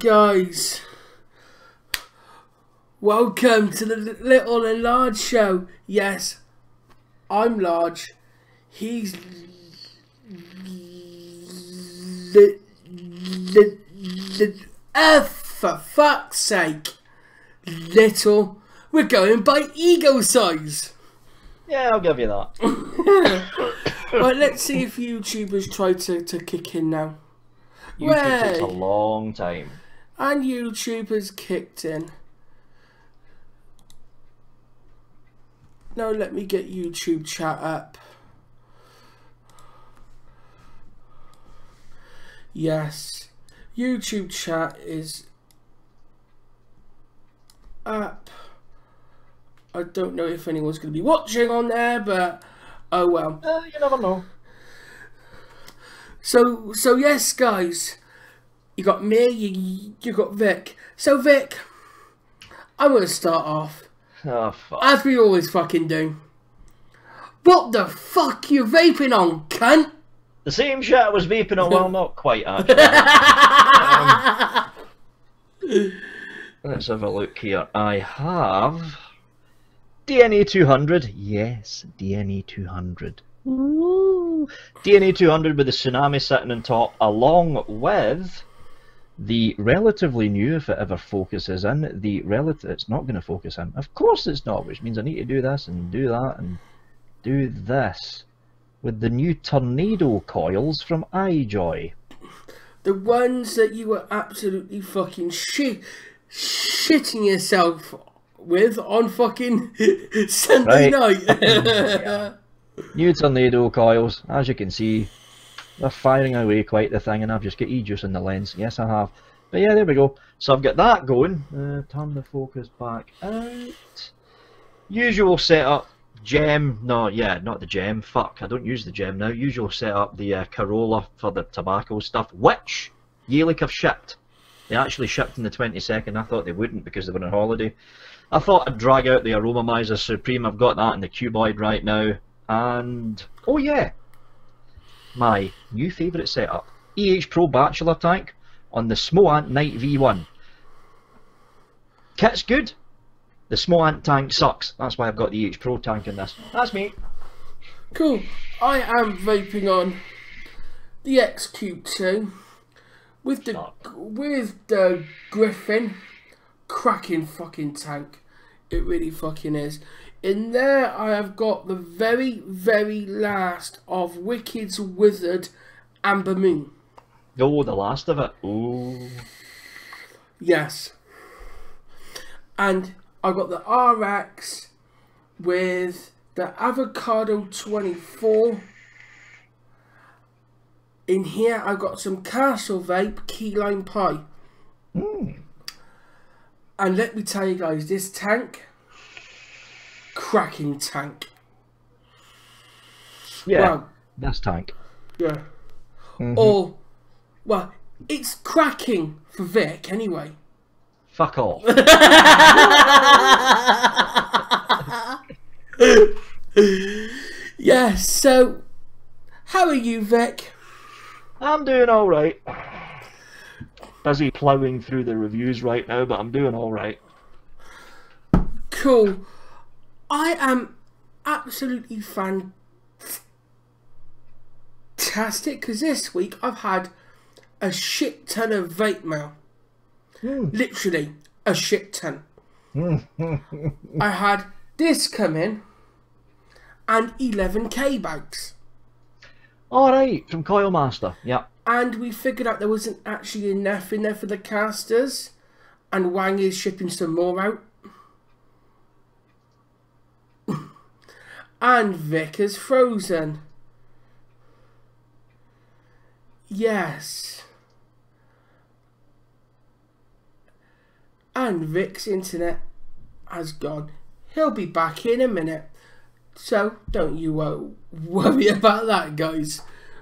guys. Welcome to the Little and Large Show. Yes, I'm large. He's for fuck's sake, little. We're going by ego size. Yeah, I'll give you that. Right, let's see if YouTubers try to kick in now. YouTube takes a long time. And YouTubers kicked in. Now let me get YouTube chat up. Yes, YouTube chat is up. I don't know if anyone's going to be watching on there, but oh well. You never know. So yes, guys, you got me, you got Vic. So Vic, I'm going to start off. Oh, fuck. As we always fucking do. What the fuck you vaping on, cunt? The same shit I was vaping on, well, not quite actually. Let's have a look here. I have DNA 200. Yes, DNA 200. Ooh. DNA 200 with the Tsunami sitting on top, along with the relatively new, if it ever focuses in, it's not going to focus in. Of course it's not, which means I need to do this and do that and do this. With the new Tornado coils from iJoy. The ones that you were absolutely fucking shitting yourself with on fucking Sunday night. Yeah. New Tornado coils, as you can see, they're firing away quite the thing, and I've just got e-juice in the lens. Yes, I have. But yeah, there we go. So I've got that going. Turn the focus back out. Usual setup. Gem, no, yeah, not the gem. Fuck, I don't use the gem now. Usual setup, the Corolla for the tobacco stuff, which Gaelic have shipped. They actually shipped on the 22nd. I thought they wouldn't because they were on holiday. I thought I'd drag out the Aromamizer Supreme. I've got that in the cuboid right now. And, oh yeah, my new favourite setup, EH Pro Bachelor tank on the Smoant Knight V1. Kit's good. The Smoant tank sucks. That's why I've got the EH Pro tank in this. That's me. Cool. I am vaping on the X-Cube2 with the Griffin. Cracking fucking tank. It really fucking is. In there I have got the very, very last of Wicked's Wizard Amber Moon. Oh, the last of it. Ooh. Yes. And I got the RX with the Avocado 24. In here I got some Castle Vape Key Lime Pie. And let me tell you guys, this tank, cracking tank. Yeah, well, best tank. Yeah. Or, well, it's cracking for Vic anyway. Fuck off. Yeah, so how are you, Vic? I'm doing alright. Busy ploughing through the reviews right now, but I'm doing alright. Cool. I am absolutely fantastic because this week I've had a shit ton of vape mail. Literally a shit ton. I had this come in and 11k bags. Alright, from Coilmaster, yeah. And we figured out there wasn't actually enough in there for the casters, and Wang is shipping some more out. And Vic is frozen. Yes. And Vic's internet has gone. He'll be back in a minute. So don't you worry about that, guys.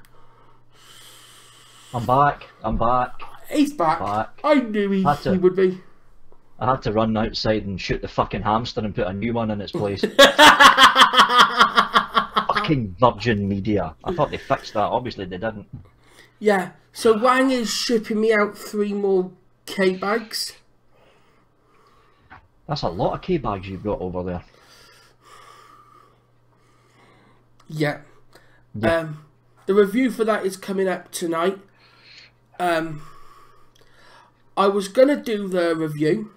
I'm back. I'm back. He's back. I knew he would be. I had to run outside and shoot the fucking hamster and put a new one in its place. Fucking Virgin Media. I thought they fixed that. Obviously they didn't. Yeah. So Wang is shipping me out 3 more K-bags. That's a lot of K-bags you've got over there. Yeah. Yeah. The review for that is coming up tonight. I was gonna do the review,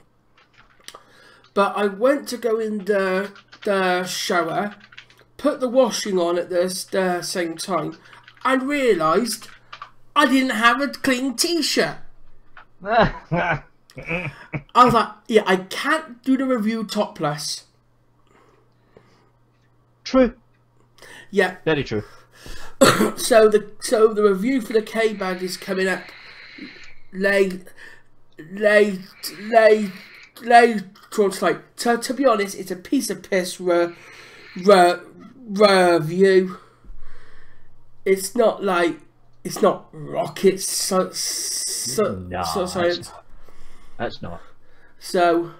but I went to go in the shower, put the washing on at the same time, and realised I didn't have a clean t-shirt. I was like, yeah, I can't do the review topless. True. Yeah. Very true. So the review for the K-bag is coming up later tonight. So to be honest, it's a piece of piss review. It's not rocket science. That's not. So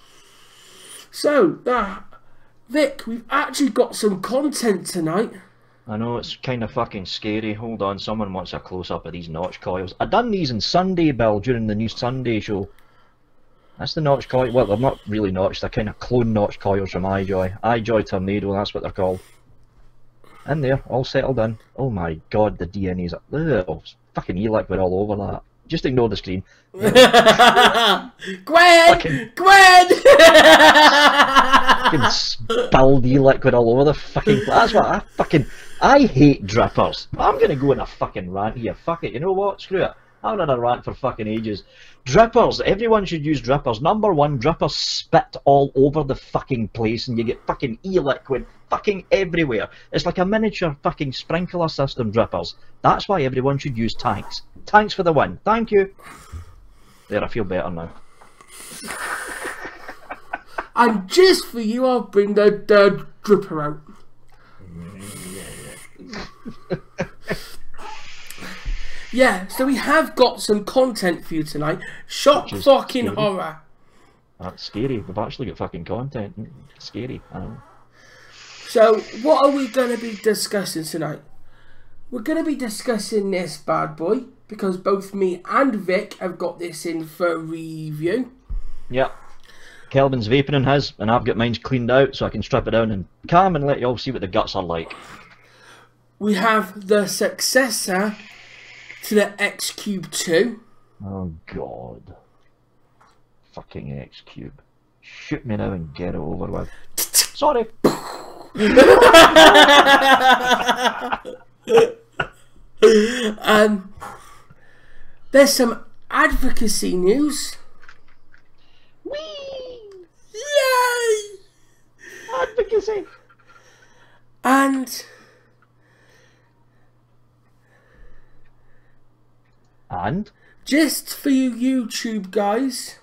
Vic, we've actually got some content tonight. I know, it's kind of fucking scary. Hold on, someone wants a close-up of these notch coils. I done these in Sunday, Bill, during the new Sunday show. That's the notch coil. Well, they're not really notched, they're kind of clone notch coils from iJoy. iJoy Tornado, that's what they're called. In there, all settled in. Oh my god, the DNA's up. Ugh, fucking e-liquid all over that. Just ignore the screen. Gwen! Fucking spilled e-liquid all over the fucking place. That's what I hate drippers. I'm gonna go on a fucking rant here. Fuck it, you know what? Screw it. I've had a rant for fucking ages. Drippers, everyone should use drippers. Number one, drippers spit all over the fucking place and you get fucking e-liquid fucking everywhere. It's like a miniature fucking sprinkler system, drippers. That's why everyone should use tanks. Tanks for the win. Thank you. There, I feel better now. And just for you, I'll bring the dripper out. Yeah, so we have got some content for you tonight. Shock fucking scary. horror. That's scary. We've actually got fucking content. Scary. I know. So, what are we going to be discussing tonight? We're going to be discussing this bad boy, because both me and Vic have got this in for review. Yep. Kelvin's vaping in his, and I've got mine cleaned out so I can strip it down and calm and let you all see what the guts are like. We have the successor to the X-Cube 2. Oh god. Fucking X-Cube. Shoot me now and get it over with. Sorry. There's some advocacy news. Whee! Yay! Advocacy! And just for you YouTube guys,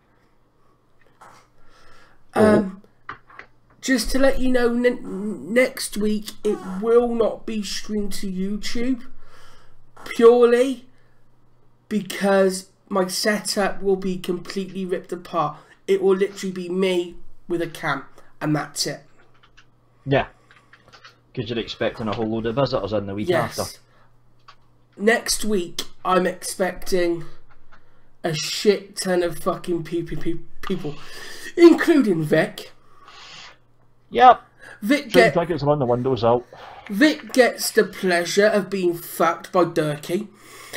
just to let you know, next week it will not be streamed to YouTube, purely because my setup will be completely ripped apart. It will literally be me with a cam, and that's it. Yeah. Because you're expecting a whole load of visitors in the week after. Next week, I'm expecting a shit ton of fucking people, including Vic. Yep. Vic tickets run the windows out. Vic gets the pleasure of being fucked by Durkee.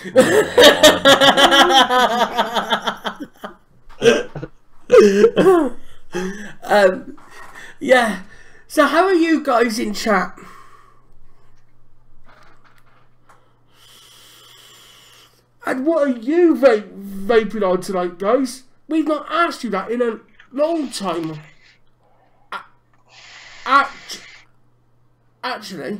Yeah. So how are you guys in chat? And what are you vaping on tonight, guys? We've not asked you that in a long time. Actually,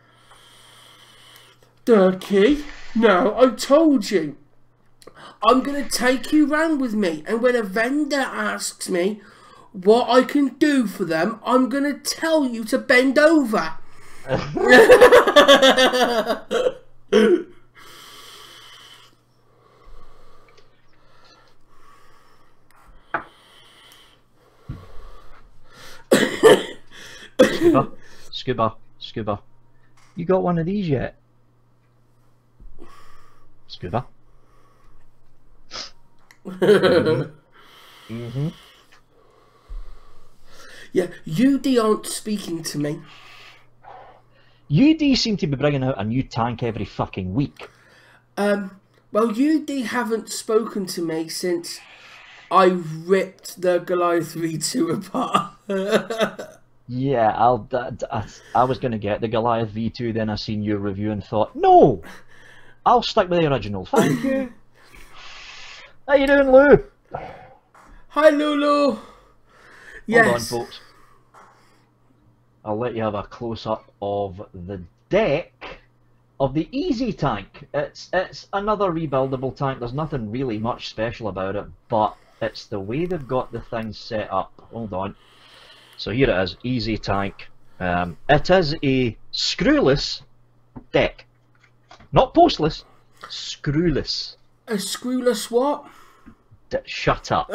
Durkee, no, I told you. I'm going to take you round with me, and when a vendor asks me what I can do for them, I'm going to tell you to bend over. Scuba. You got one of these yet? Scuba. Mm-hmm. Yeah, UD aren't speaking to me. UD seem to be bringing out a new tank every fucking week. Well, UD haven't spoken to me since I ripped the Goliath V2 apart. Yeah, I was going to get the Goliath V2, then I seen your review and thought, no, I'll stick with the original. Thank you. How you doing, Lou? Hi, Lulu. Yes. Hold on, folks. I'll let you have a close-up of the deck of the Easy Tank. It's another rebuildable tank. There's nothing really much special about it, but it's the way they've got the thing set up. Hold on. So here it is, Easy Tank. It is a screwless deck. Not postless, screwless. A screwless what? Shut up.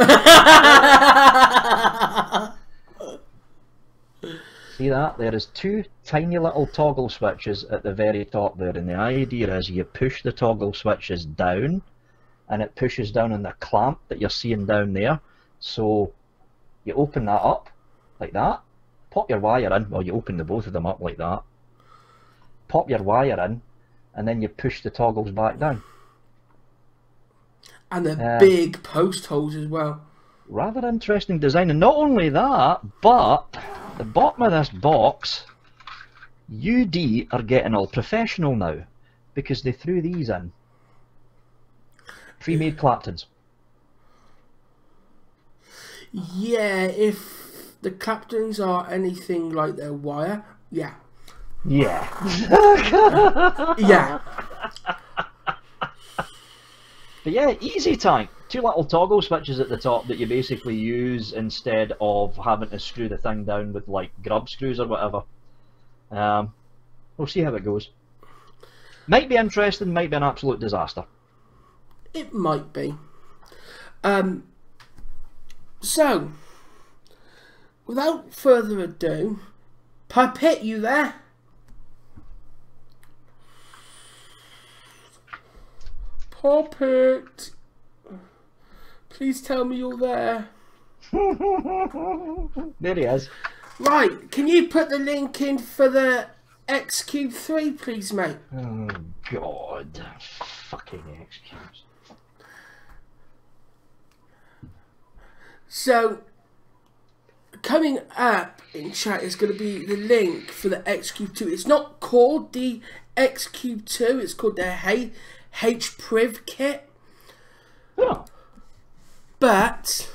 See that? There is two tiny little toggle switches at the very top there, and the idea is you push the toggle switches down and it pushes down on the clamp that you're seeing down there. So you open that up like that, pop your wire in, well you open the both of them up like that, pop your wire in, and then you push the toggles back down. And the big post holes as well. Rather interesting design, and not only that, but the bottom of this box, UD are getting all professional now because they threw these in. Pre-made Claptons. Yeah, if the Claptons are anything like their wire, yeah. Yeah. Yeah. But yeah, Easy Tank. Two little toggle switches at the top that you basically use instead of having to screw the thing down with like grub screws or whatever. We'll see how it goes. Might be interesting, might be an absolute disaster. It might be. So, without further ado, Puppet, you there? Puppet, please tell me you're there. There he is. Right, can you put the link in for the X-Cube 3, please, mate? Oh, God. Fucking X-Cubes. So, coming up in chat is going to be the link for the X-Cube 2. It's not called the X-Cube 2, it's called the H-Priv kit. Oh. But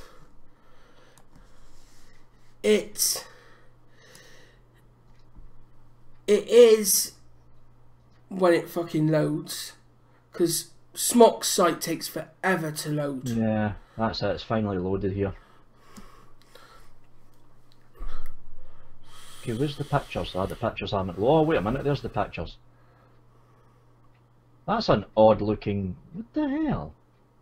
it is when it fucking loads, because Smok's site takes forever to load. Yeah, that's it. It's finally loaded here. Okay, where's the pictures? Ah, the pictures haven't. Oh, wait a minute. There's the pictures. That's an odd looking. What the hell?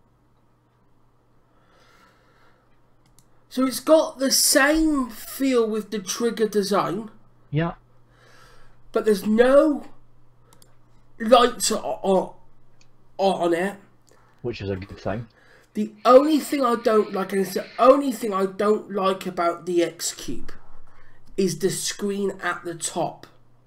So it's got the same feel with the trigger design. Yeah. But there's no lights on it. Which is a good thing. The only thing I don't like, and it's the only thing I don't like about the X-Cube, is the screen at the top.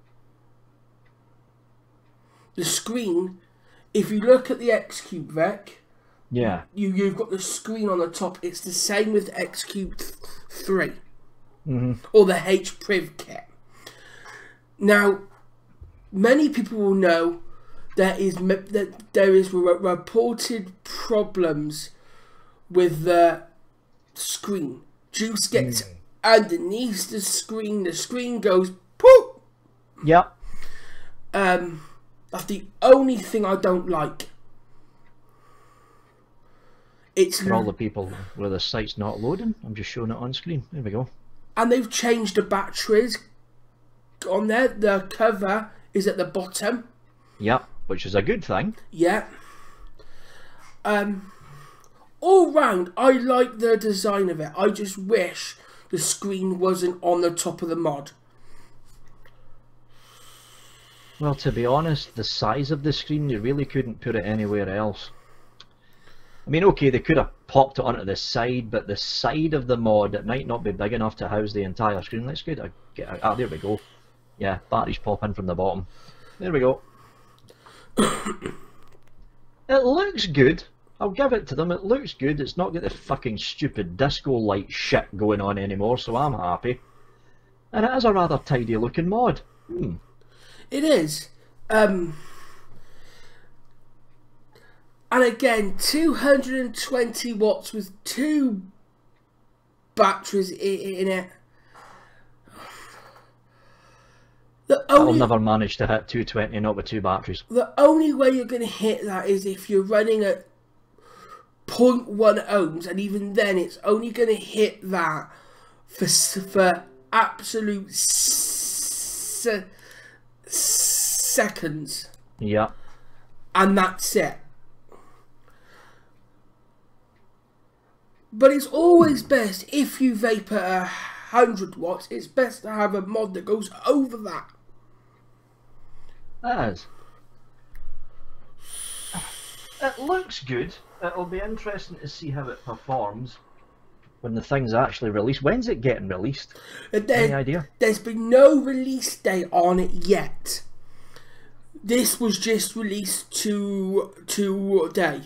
The screen, if you look at the X-Cube Vec, yeah, you've got the screen on the top. It's the same with X-Cube 3 mm-hmm. or the H-Priv kit. Now, many people will know there is reported problems with the screen. Juice gets underneath the screen goes poof. Yeah. That's the only thing I don't like. It's for all the people where the site's not loading, I'm just showing it on screen. There we go. And they've changed the batteries on there. The cover is at the bottom. Yeah, which is a good thing. Yeah. All round, I like the design of it. I just wish the screen wasn't on the top of the mod. Well, to be honest, the size of the screen, you really couldn't put it anywhere else. I mean, okay, they could have popped it onto the side, but the side of the mod, it might not be big enough to house the entire screen. Let's get out. Ah, there we go. Yeah, batteries pop in from the bottom. There we go. It looks good. I'll give it to them. It looks good. It's not got the fucking stupid disco light shit going on anymore, so I'm happy. And it is a rather tidy looking mod. It is. And again, 220 watts with 2 batteries in it. I'll never manage to hit 220 not with 2 batteries. The only way you're going to hit that is if you're running at 0.1 ohms, and even then it's only going to hit that for absolute seconds. Yeah. And that's it. But it's always best, if you vape at 100 watts, it's best to have a mod that goes over that. That is. It looks good. It'll be interesting to see how it performs when the thing's actually released. When's it getting released? Any idea? There's been no release date on it yet. This was just released today.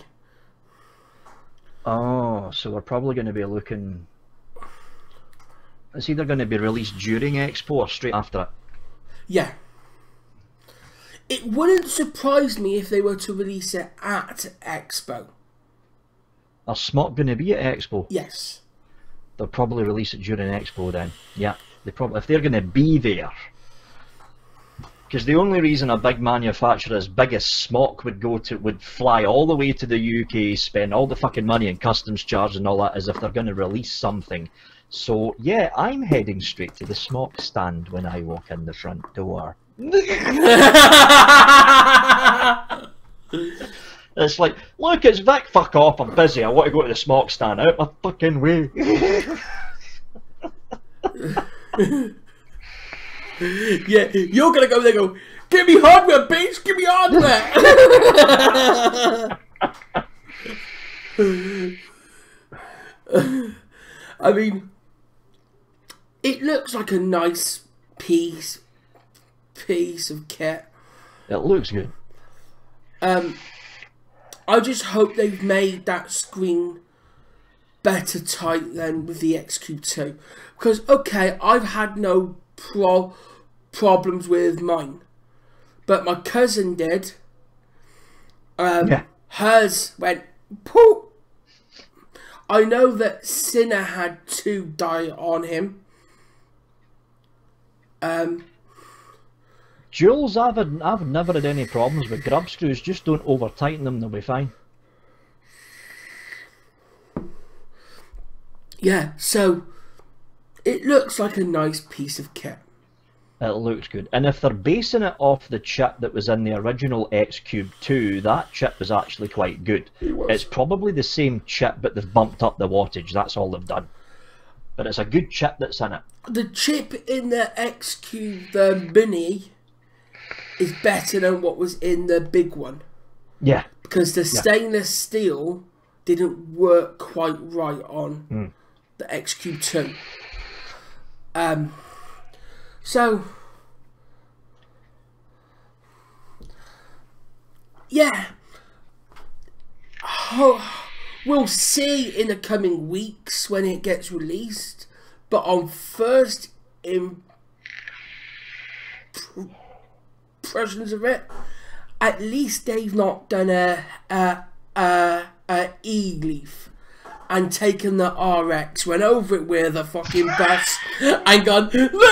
Oh, so we're probably going to be looking... It's either going to be released during Expo or straight after it. Yeah. It wouldn't surprise me if they were to release it at Expo. Are Smok going to be at Expo? Yes. They'll probably release it during Expo then. Yeah. They probably, if they're going to be there. Because the only reason a big manufacturer as big as Smok would fly all the way to the UK, spend all the fucking money and customs charge and all that, is if they're going to release something. So yeah, I'm heading straight to the Smok stand when I walk in the front door. It's like, look, it's Vic, fuck off, I'm busy, I want to go to the Smok stand, out my fucking way. Yeah, you're gonna go there and go, give me hardware, bitch, give me hardware. I mean, it looks like a nice piece of kit. It looks good. I just hope they've made that screen better tight than with the XQ2. Because, okay, I've had no problems with mine, but my cousin did. Yeah. Hers went poof. I know that Sinner had 2 die on him. Jules, I've never had any problems with grub screws. Just don't over tighten them; they'll be fine. Yeah, so it looks like a nice piece of kit. It looks good, and if they're basing it off the chip that was in the original X-Cube 2, that chip was actually quite good. It's probably the same chip, but they've bumped up the wattage. That's all they've done. But it's a good chip that's in it. The chip in the X-Cube, the Mini, is better than what was in the big one. Yeah. Because the stainless steel didn't work quite right on the X-Cube 2. So, yeah, we'll see in the coming weeks when it gets released, but on first impressions of it, at least they've not done a E-Leaf and taken the RX, went over it with a fucking bus and gone,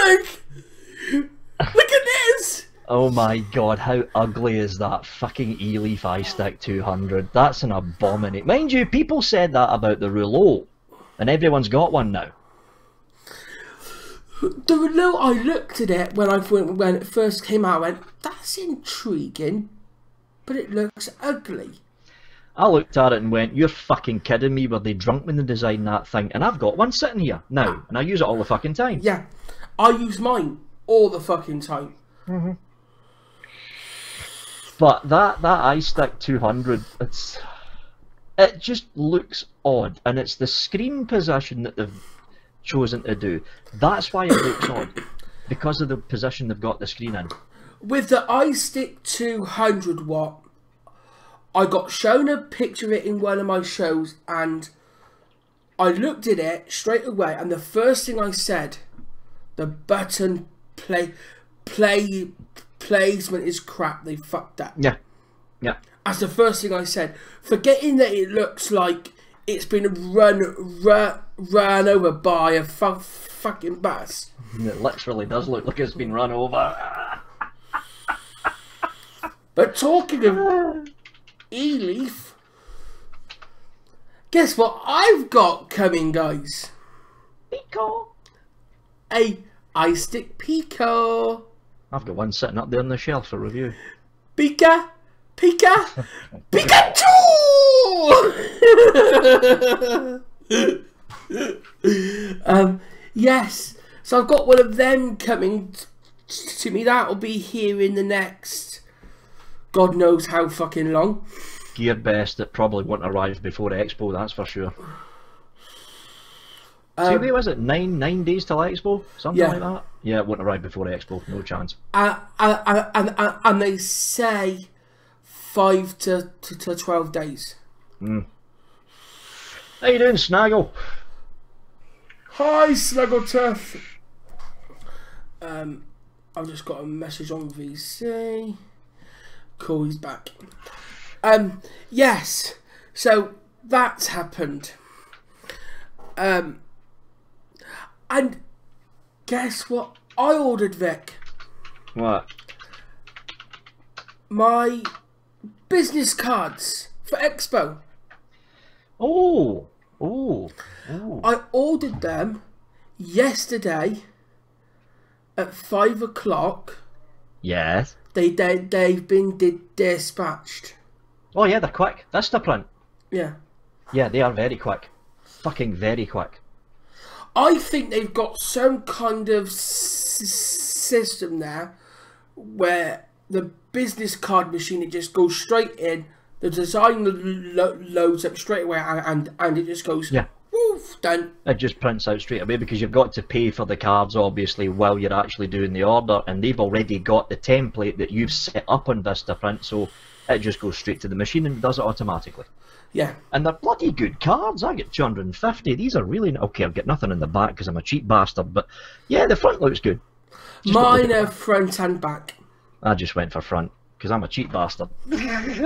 look at this! Oh my god, how ugly is that fucking E-Leaf iStick 200? That's an abomination. Mind you, people said that about the Rouleau, and everyone's got one now. The Rouleau, I looked at it when it first came out, I went, that's intriguing, but it looks ugly. I looked at it and went, you're fucking kidding me, were they drunk when they designed that thing? And I've got one sitting here now, and I use it all the fucking time. Yeah, I use mine all the fucking time. But that iStick 200, It just looks odd, and it's the screen position that they've chosen to do. That's why it looks odd, because of the position they've got the screen in. With the iStick 200 watt, I got shown a picture of it in one of my shows, and I looked at it straight away, and the first thing I said, the button placement is crap. They fucked that. Yeah, yeah. That's the first thing I said. Forgetting that it looks like it's been run over by a fucking bus. It literally does look like it's been run over. But talking of eLeaf, guess what I've got coming, guys? Pico. A iStick Pico. I've got one sitting up there on the shelf for review. Pikachu! Yes. So I've got one of them coming to me. That'll be here in the next, God knows how fucking long. Gear best, it probably won't arrive before Expo, that's for sure. See, wait, was it 9 days till Expo? Something like that? Yeah, it won't arrive before Expo, no chance. And they say 5 to 12 days. Mm. How you doing, Snaggle? Hi, Snaggletuff. I've just got a message on VC. Cool, he's back. Yes, so that's happened. And guess what I ordered, Vic? What? My business cards for Expo. Oh, oh, oh. I ordered them yesterday at 5 o'clock. Yes. They've been dispatched. Oh yeah, they're quick. Vistaprint. Yeah. Yeah, they are very quick. Fucking very quick. I think they've got some kind of system there where the business card machine, it just goes straight in, the design loads up straight away, and it just goes, yeah, woof, done. It just prints out straight away, because you've got to pay for the cards obviously while you're actually doing the order, and they've already got the template that you've set up on Vistaprint, so it just goes straight to the machine and does it automatically. Yeah. And they're bloody good cards. I get 250. These are really... Okay, I've got nothing in the back because I'm a cheap bastard, but yeah, the front looks good. Just mine are front and back. I just went for front because I'm a cheap bastard. But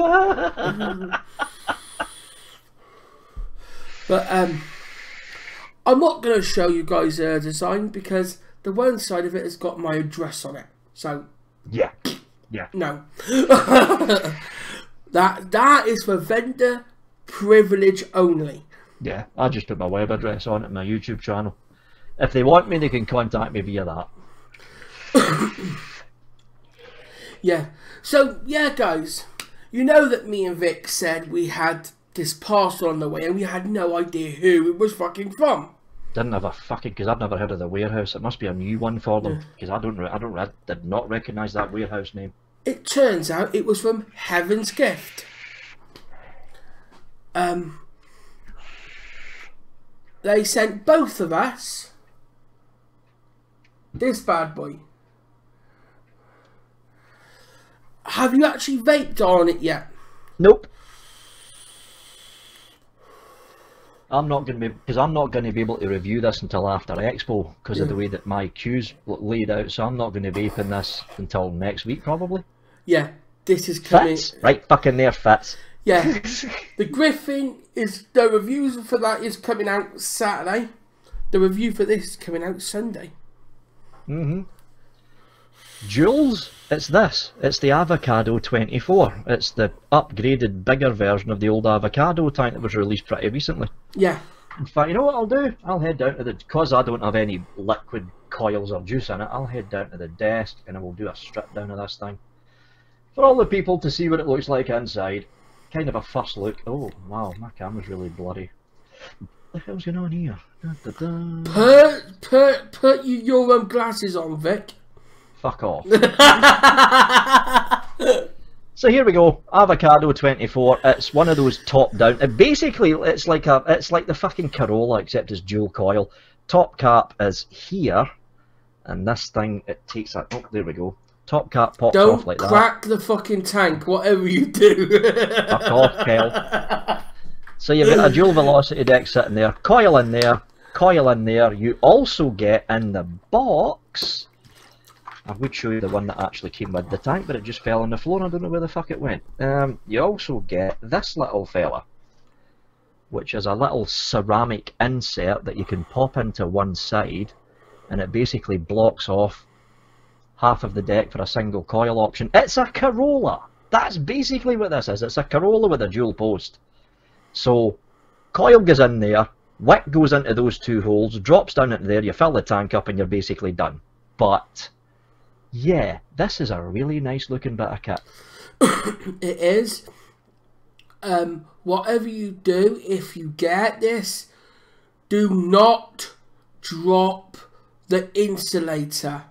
I'm not going to show you guys a design because the one side of it has got my address on it. So yeah, yeah, no. that is for vendor privilege only. Yeah, I just put my web address on it, my YouTube channel. If they want me, they can contact me via that. Yeah. So yeah, guys, you know that me and Vic said we had this parcel on the way, and we had no idea who it was fucking from. Didn't have a fucking, because I've never heard of the warehouse. It must be a new one for them, because I did not recognise that warehouse name. It turns out it was from Heaven's Gift. They sent both of us this bad boy. Have you actually vaped on it yet? Nope. I'm not going to be, because I'm not going to be able to review this until after Expo because of the way that my queue's laid out. So I'm not going to vape in this until next week probably. Yeah, this is coming. Fits right fucking there, fits. Yeah, the Griffin is, the reviews for that is coming out Saturday. The review for this is coming out Sunday. Jules, it's this. It's the Avocado 24. It's the upgraded, bigger version of the old Avocado tank that was released pretty recently. Yeah. In fact, you know what I'll do? I'll head down to the, because I don't have any liquid coils or juice in it, I'll head down to the desk and I will do a strip down of this thing. For all the people to see what it looks like inside. Kind of a first look. Oh, wow, my camera's really blurry. What the hell's going on here? Da, da, da. Put your glasses on, Vic. Fuck off. So here we go, Avocado 24. It's one of those top-down. Basically, it's like the fucking Corolla, except it's dual coil. Top cap is here, and this thing, it takes that. Oh, there we go. Top cap pops off like that. Don't crack the fucking tank, whatever you do. Fuck off, Kel. So you've got a dual velocity deck sitting there, coil in there, coil in there. You also get in the box. I would show you the one that actually came with the tank, but it just fell on the floor and I don't know where the fuck it went. You also get this little fella, which is a little ceramic insert that you can pop into one side, and it basically blocks off half of the deck for a single coil option. It's a Corolla! That's basically what this is. It's a Corolla with a dual post. So, coil goes in there, wick goes into those two holes, drops down into there, you fill the tank up and you're basically done. But yeah, this is a really nice looking bit of kit. It is. Whatever you do, if you get this, do not drop the insulator.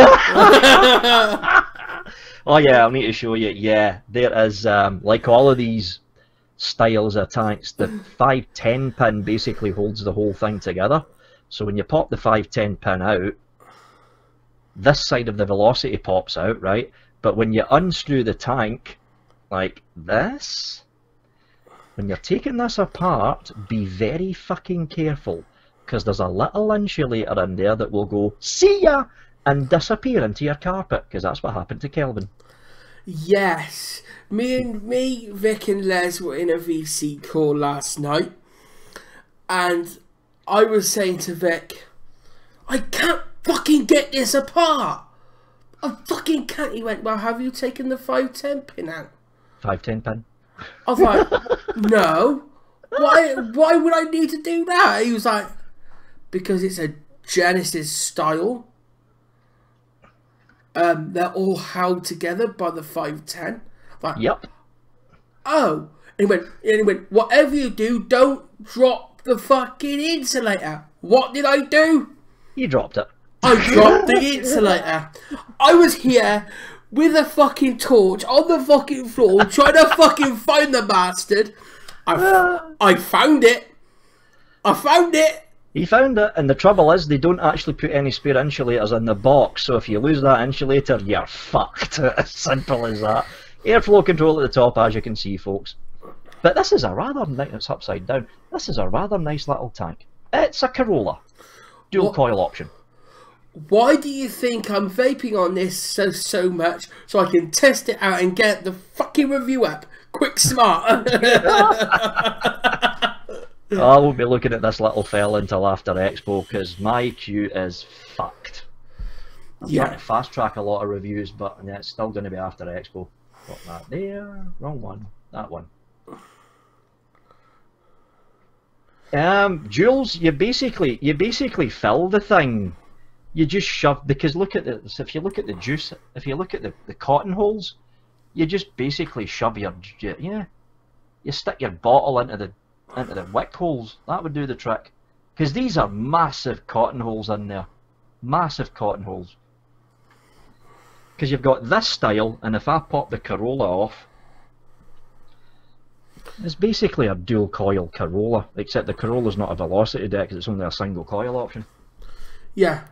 Oh yeah, I'll need to show you. Yeah, there is, like all of these styles of tanks, the 510 pin basically holds the whole thing together. So when you pop the 510 pin out, this side of the velocity pops out, right? But when you unscrew the tank, like this, when you're taking this apart, be very fucking careful, because there's a little insulator in there that will go, see ya, and disappear into your carpet, because that's what happened to Kelvin. Yes. Me, Vic and Les were in a VC call last night, and I was saying to Vic, I can't fucking get this apart. I fucking can't. He went, well, have you taken the 510 pin out? 510 pin? I was like, no. Why would I need to do that? He was like, because it's a Genesis style. They're all held together by the 510. Like, yep. Oh. And he went, whatever you do, don't drop the fucking insulator. What did I do? You dropped it. I dropped the insulator. I was here with a fucking torch on the fucking floor trying to fucking find the bastard. I found it. I found it. He found it, and the trouble is they don't actually put any spare insulators in the box, so if you lose that insulator, you're fucked. As simple as that. Airflow control at the top, as you can see, folks. But this is a rather nice, it's upside down, this is a rather nice little tank. It's a Corolla. Dual coil option. Why do you think I'm vaping on this so much, so I can test it out and get the fucking review up? Quick smart. I won't be looking at this little fella until after Expo, because my queue is fucked. I'm trying to fast track a lot of reviews, but yeah, it's still going to be after Expo. Got that there, wrong one, that one. Jules, you basically fill the thing. You just shove, because look at this. If you look at the juice, if you look at the cotton holes, you just basically shove your, you stick your bottle into the wick holes. That would do the trick, because these are massive cotton holes in there, massive cotton holes. Because you've got this style, and if I pop the Corolla off, it's basically a dual coil Corolla, except the Corolla's not a velocity deck, it's only a single coil option. Yeah.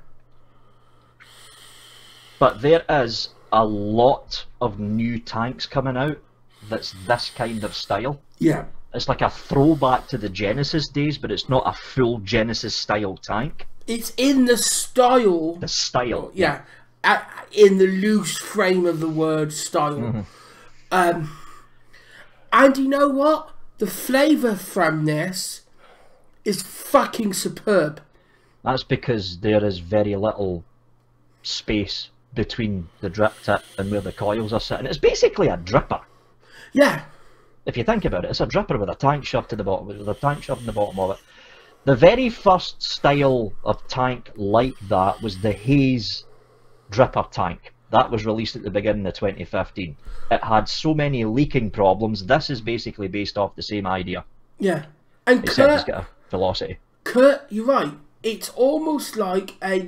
But there is a lot of new tanks coming out that's this kind of style. Yeah. It's like a throwback to the Genesis days, but it's not a full Genesis style tank. It's in the style. The style. Yeah. In the loose frame of the word style. Mm-hmm. And you know what? The flavour from this is fucking superb. That's because there is very little space between the drip tip and where the coils are sitting. It's basically a dripper. Yeah. If you think about it, it's a dripper with a tank shoved to the bottom, with a tank shoved in the bottom of it. The very first style of tank like that was the Hayes dripper tank. That was released at the beginning of 2015. It had so many leaking problems. This is basically based off the same idea. Yeah. And except Kurt, it's got a velocity. Kurt, you're right. It's almost like a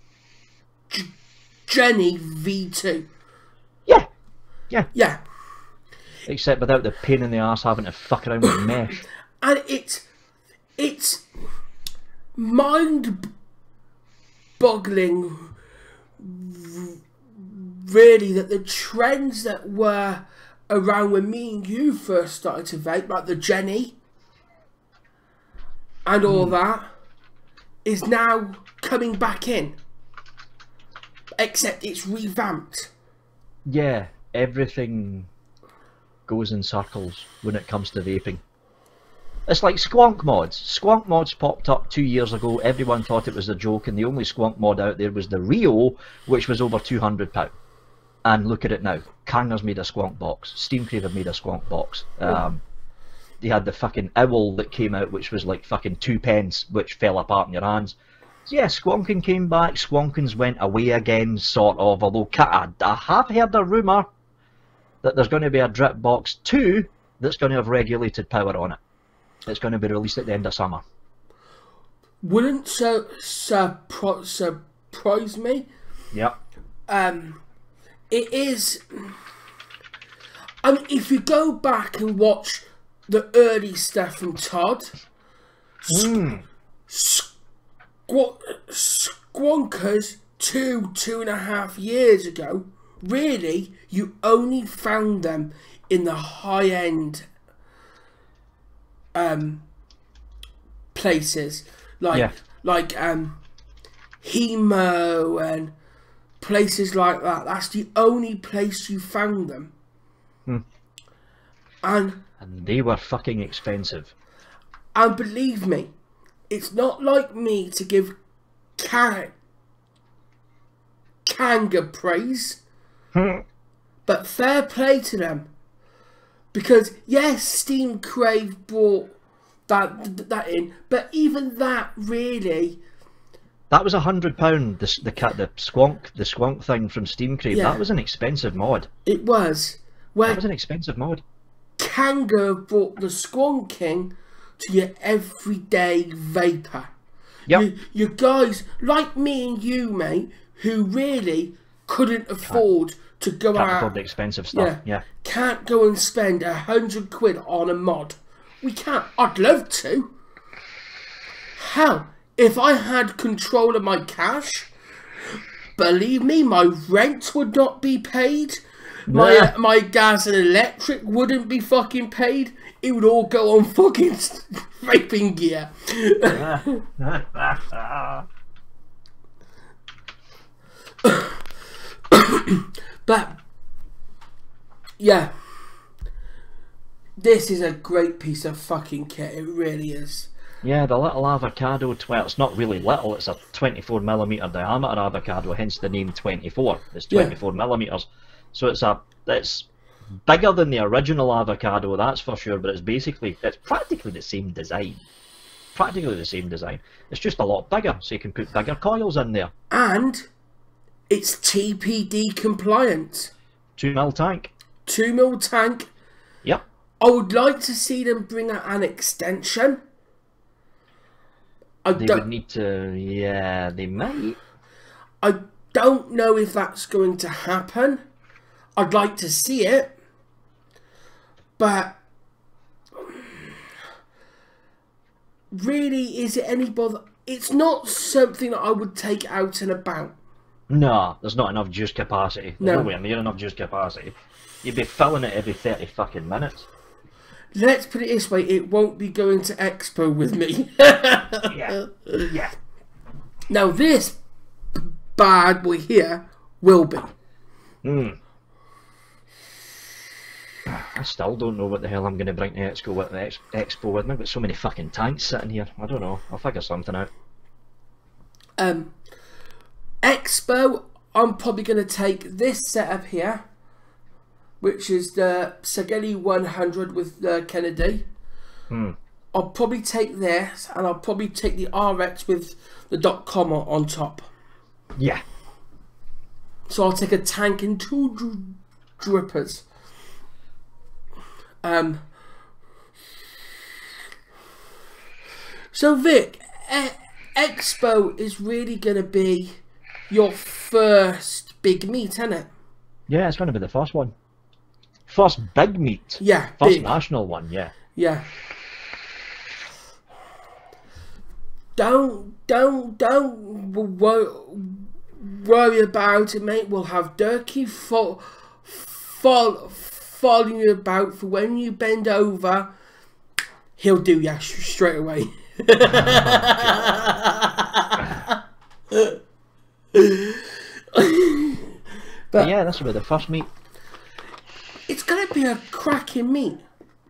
Jenny V2. Yeah. Yeah. Yeah. except without the pain in the arse having to fuck around with mesh. And it's mind-boggling, really, that the trends that were around when me and you first started to vape, like the Jenny and all that, is now coming back in. Except it's revamped. Yeah, everything goes in circles when it comes to vaping. It's like squonk mods. Squonk mods popped up 2 years ago. Everyone thought it was a joke, and the only squonk mod out there was the Rio, which was over £200. And look at it now. Kangar's made a squonk box. Steamcrave have made a squonk box. They had the fucking Owl that came out, which was like fucking 2 pence, which fell apart in your hands. So yeah, squonking came back. Squonkins went away again, sort of. Although I have heard a rumour that there's going to be a Drip Box 2 that's going to have regulated power on it. It's going to be released at the end of summer. Wouldn't surprise me. Yep. It is. I mean, if you go back and watch the early stuff from Todd, Squonkers 2.5 years ago, really, you only found them in the high-end places like Hemo and places like that. That's the only place you found them. And they were fucking expensive. And believe me, it's not like me to give Kanga praise, but fair play to them. Because yes, Steamcrave brought that in, but even that really. That was £100. The squonk thing from Steamcrave. That was an expensive mod. It was. That was an expensive mod. Kanga brought the squonking to your everyday vapor. Yep. You guys like me and you, mate, who really couldn't afford to go Can't out. afford the expensive stuff. Yeah. Can't go and spend £100 on a mod. We can't. I'd love to. Hell, if I had control of my cash, believe me, my rent would not be paid. My gas and electric wouldn't be fucking paid. It would all go on fucking vaping gear. But yeah, this is a great piece of fucking kit. It really is. Yeah, the little avocado. Well, it's not really little. It's a 24mm diameter avocado, hence the name 24. It's 24mm. So it's bigger than the original avocado, that's for sure. But it's practically the same design. It's just a lot bigger, so you can put bigger coils in there. And it's TPD compliant. 2mm tank. 2mm tank. Yep. I would like to see them bring out an extension. They would need to. Yeah, they might. I don't know if that's going to happen. I'd like to see it, but really, is it any bother? It's not something that I would take out and about. No, there's not enough juice capacity. No. Nowhere near enough juice capacity. You'd be filling it every 30 fucking minutes. Let's put it this way, it won't be going to Expo with me. Yeah. Now this bad boy here will be. I still don't know what the hell I'm going to bring to Expo with me. I've got so many fucking tanks sitting here. I don't know. I'll figure something out. Expo, I'm probably going to take this setup here, which is the Sageli 100 with the Kennedy. I'll probably take this, and I'll probably take the RX with the .com on top. Yeah. So I'll take a tank and 2 drippers. So Vic, Expo is really going to be your first big meet, isn't it? Yeah, it's going to be the first one. First big meet. Yeah, First big. national one, yeah. Yeah. Don't worry about it, mate. We'll have Durkee following you about for when you bend over. He'll do ya straight away. But yeah, this will be the first meet. it's gonna be a cracking meet.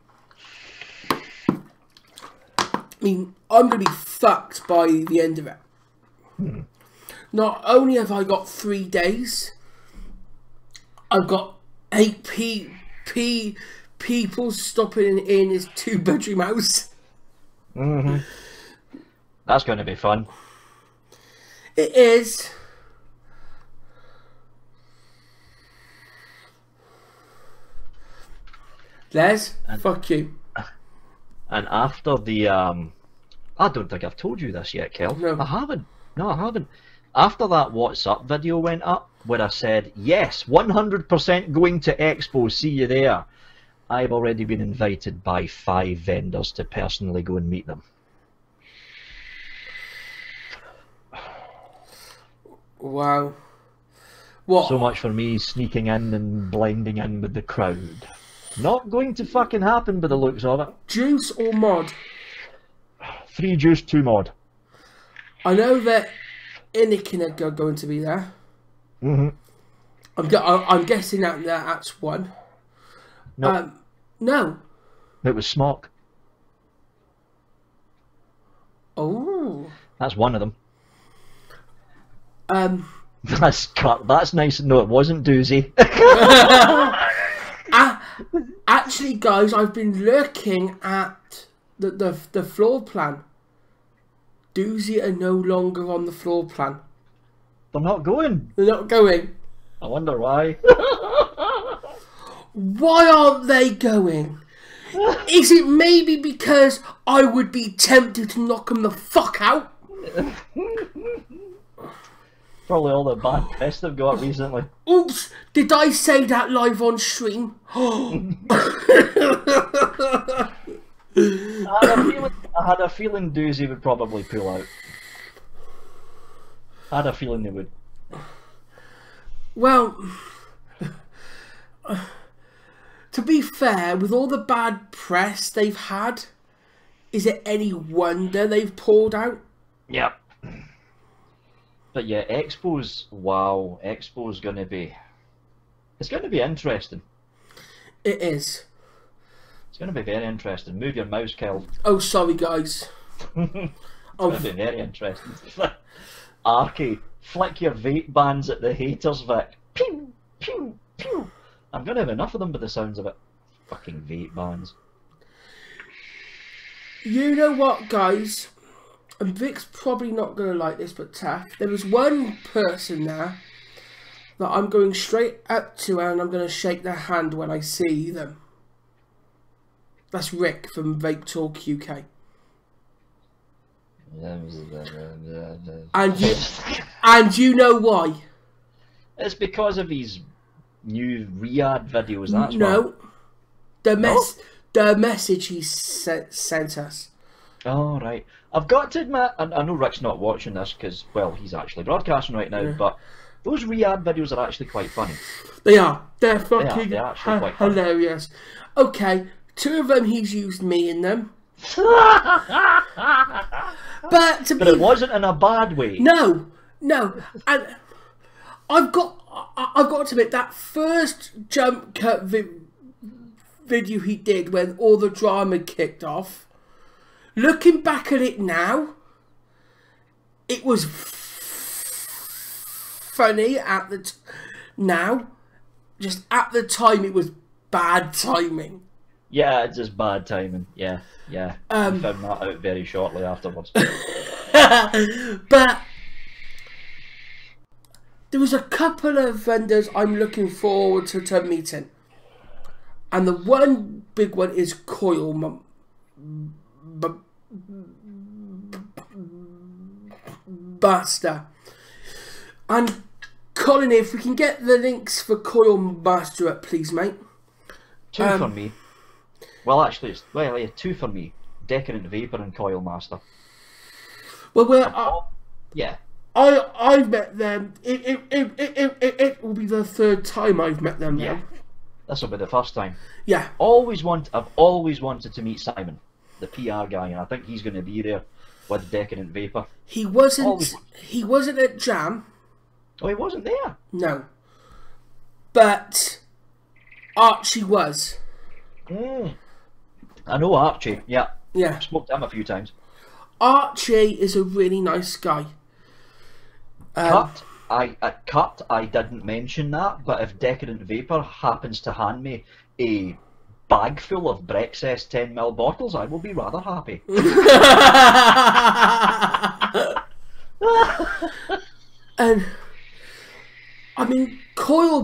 I mean, I'm gonna be fucked by the end of it. Not only have I got 3 days, I've got 8 people stopping in his 2-bedroom house. That's going to be fun. It is. Les, fuck you. And after the I don't think I've told you this yet, Kel. No. I haven't. No, I haven't. After that WhatsApp video went up, where I said, yes, 100% going to Expo, see you there, I've already been invited by 5 vendors to personally go and meet them. Wow. What? So much for me sneaking in and blending in with the crowd. Not going to fucking happen by the looks of it. Juice or mod? 3 juice, 2 mod. I know that Inikin are going to be there. I'm guessing that's one. No. No. It was Smock. Oh. That's one of them. That's cut. That's nice. No, it wasn't Doozy. Actually, guys, I've been looking at the floor plan. Doozy are no longer on the floor plan. They're not going. They're not going. I wonder why. Why aren't they going? Is it maybe because I would be tempted to knock them the fuck out? Probably all the bad press they've got recently. Oops, did I say that live on stream? I had a feeling Doozy would probably pull out. I had a feeling they would. Well, to be fair, with all the bad press they've had, is it any wonder they've pulled out? Yep. But yeah, Expo's, wow, Expo's gonna be, it's gonna be interesting. It is. It's gonna be very interesting. Move your mouse, Kel. Oh, sorry, guys. It's gonna be very interesting. Arky, flick your vape bands at the haters, Vic. Pew, pew, pew. I'm gonna have enough of them by the sounds of it. Fucking vape bands. You know what, guys? And Vic's probably not going to like this, but Taff, there was one person there that I'm going straight up to and I'm going to shake their hand when I see them. That's Rick from Vape Talk UK. And you know why? It's because of his new Riyadh videos, that's why. No. The message he sent us. Oh, right. I've got to admit, I know Rick's not watching this because, well, he's actually broadcasting right now, but those Riyadh videos are actually quite funny. They are. They're fucking they're actually quite funny. hilarious. Okay, 2 of them he's used me in them. But it wasn't in a bad way. No. And I've got to admit, that first jump cut video he did when all the drama kicked off, looking back at it now, it was funny at the now. Just at the time, it was bad timing. Yeah, it's just bad timing. Yeah. I found that out very shortly afterwards. But there was a couple of vendors I'm looking forward to meeting. And the one big one is Coil Buster. And Colin, if we can get the links for Coil Master up, please, mate. Two for me. Well, actually, yeah, two for me. Decadent Vapor and Coil Master. Well, yeah. I've met them. It will be the third time I've met them now. Yeah. This will be the first time. Yeah. I've always wanted to meet Simon, the PR guy, and I think he's going to be there with Decadent Vapor. He wasn't at Jam. Oh, he wasn't there? No. But Archie was. I know Archie, yeah. Yeah. I've spoke to him a few times. Archie is a really nice guy. Cut, I didn't mention that, but if Decadent Vapor happens to hand me a bag full of Brexess 10ml bottles, I will be rather happy. And I mean, Coil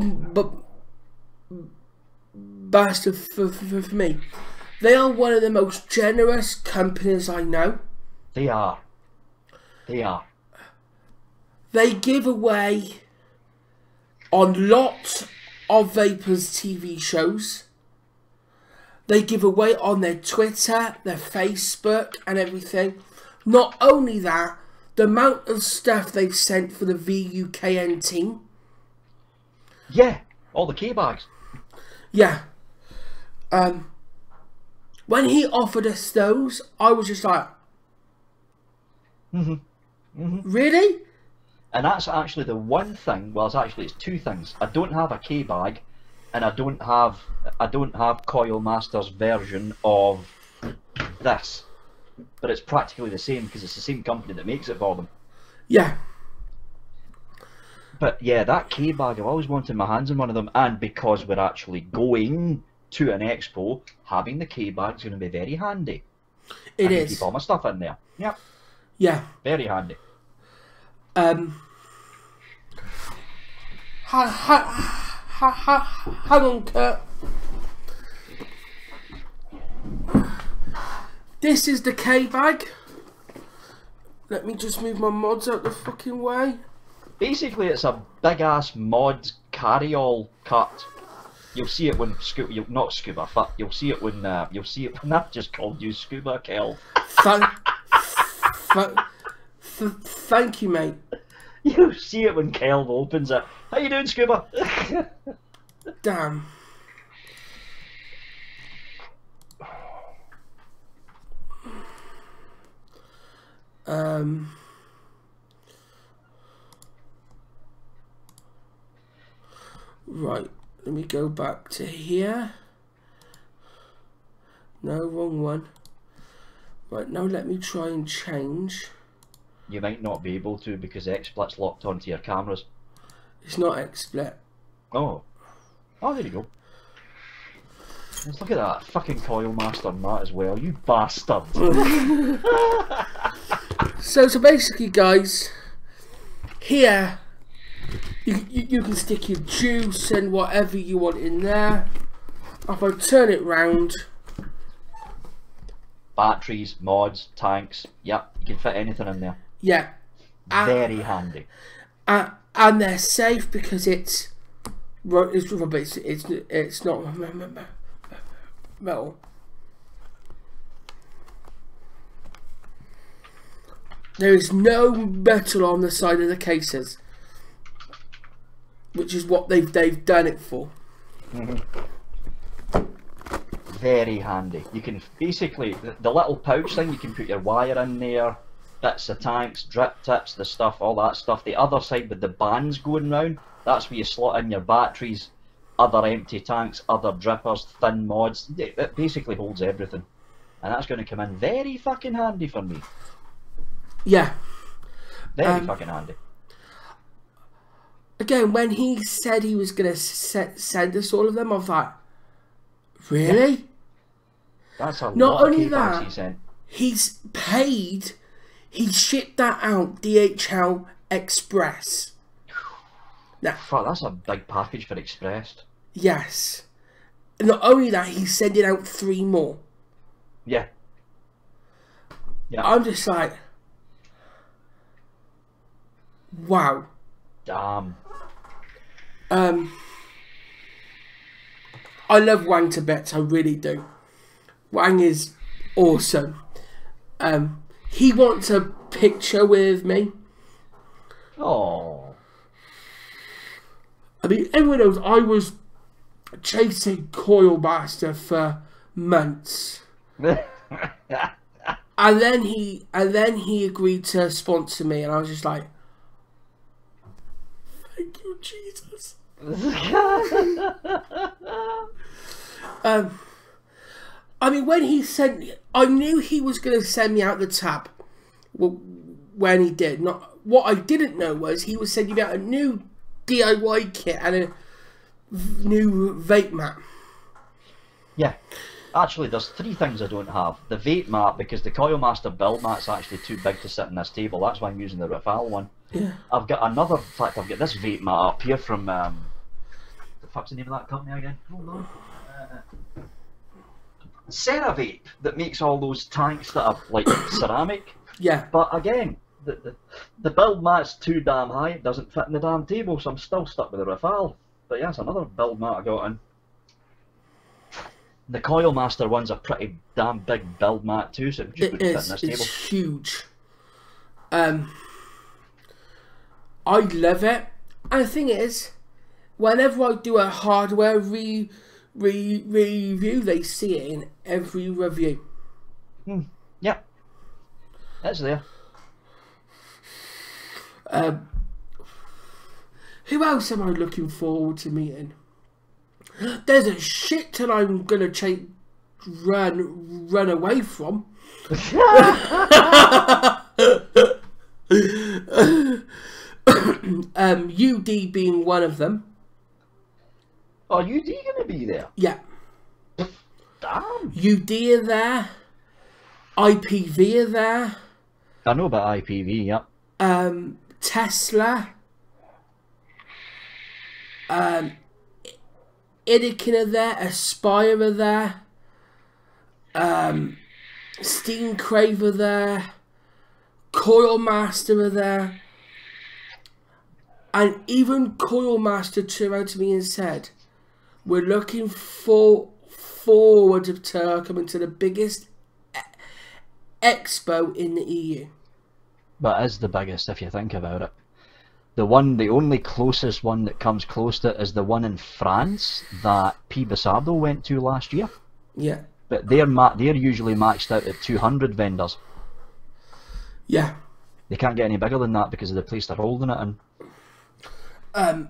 Master for me, they are one of the most generous companies I know. They are. They are. They give away on lots of Vapors TV shows. They give away on their Twitter, their Facebook and everything. Not only that, the amount of stuff they've sent for the VUKN team. Yeah, all the key bags. Yeah. When he offered us those, I was just like, really? And that's actually the one thing. Well, it's two things. I don't have a K bag, and I don't have Coil Master's version of this. But it's practically the same because it's the same company that makes it for them. Yeah. But yeah, that K bag, I've always wanted my hands on one of them, and because we're actually going to an expo, having the K bag is going to be very handy. It I can is. keep all my stuff in there. Yep. Yeah. Very handy. Hang on, Kurt. This is the K bag. Let me just move my mods out the fucking way. Basically, it's a big ass mod carry-all cut. You'll see it when not scuba, but you'll see it when I've just called you Scuba Kel. Thank you, mate. You'll see it when Kel opens it. How you doing, Scuba? Damn. Right, let me go back to here. No, wrong one. Right, now let me try and change. You might not be able to because XSplit's locked onto your cameras. It's not XSplit. Oh. Oh, there you go. Let's look at that fucking Coil Master on that as well, you bastard. So basically, guys, here you can stick your juice and whatever you want in there. If I turn it round, batteries, mods, tanks, yep, you can fit anything in there. Yeah. Very handy. And they're safe because it's rubber. It's not metal. There is no metal on the side of the cases, which is what they've done it for. Very handy. You can basically the little pouch thing. You can put your wire in there, bits of tanks, drip tips, the stuff, all that stuff. The other side with the bands going round, that's where you slot in your batteries, other empty tanks, other drippers, thin mods. It basically holds everything, and that's going to come in very fucking handy for me. Yeah. Very fucking handy. Again, when he said he was going to send us all of them, I was like, really? Yeah. That's a Not lot only of that, he sent. He's paid, he shipped that out DHL Express. Now, fuck, that's a big package for Express. Yes. Not only that, he's sending out 3 more. Yeah. Yeah. I'm just like, wow. I love Wang to bits, I really do. Wang is awesome. He wants a picture with me. Oh. I mean, everyone knows I was chasing Coil Master for months. And then he agreed to sponsor me, and I was just like, thank you, Jesus. I mean, when he sent me, I knew he was going to send me out the tab. Well, when he did, not what I didn't know was he was sending me out a new DIY kit and a new vape mat. Yeah. Actually, there's 3 things I don't have. The vape mat, because the Coil Master build mat's actually too big to sit on this table. That's why I'm using the Rafale one. Yeah. I've got another, in fact, I've got this vape mat up here from, the fuck's the name of that company again? Hold on. CeraVape, that makes all those tanks that are like ceramic. Yeah. But again, the build mat's too damn high, it doesn't fit in the damn table, so I'm still stuck with the Rafale. But yeah, it's another build mat I got in. The Coil Master one's a pretty damn big build mat too, so it just wouldn't fit in this table. It's huge. I love it. And the thing is, whenever I do a hardware review, they see it in every review. Yeah. It's there. Who else am I looking forward to meeting? There's a shit ton I'm gonna run away from. UD being one of them. Oh, UD gonna be there? Yeah. Damn. UD are there. IPV are there. I know about IPV, yeah. Tesla. Idikin are there. Aspire are there. Steencrave are there. Coil Master are there. And even Coil Master turned around to me and said, we're looking forward to coming to the biggest expo in the EU. But it is the biggest if you think about it. The only closest one that comes close to it is the one in France that P. Basardo went to last year. Yeah. But they're usually maxed out at 200 vendors. Yeah. They can't get any bigger than that because of the place they're holding it in. And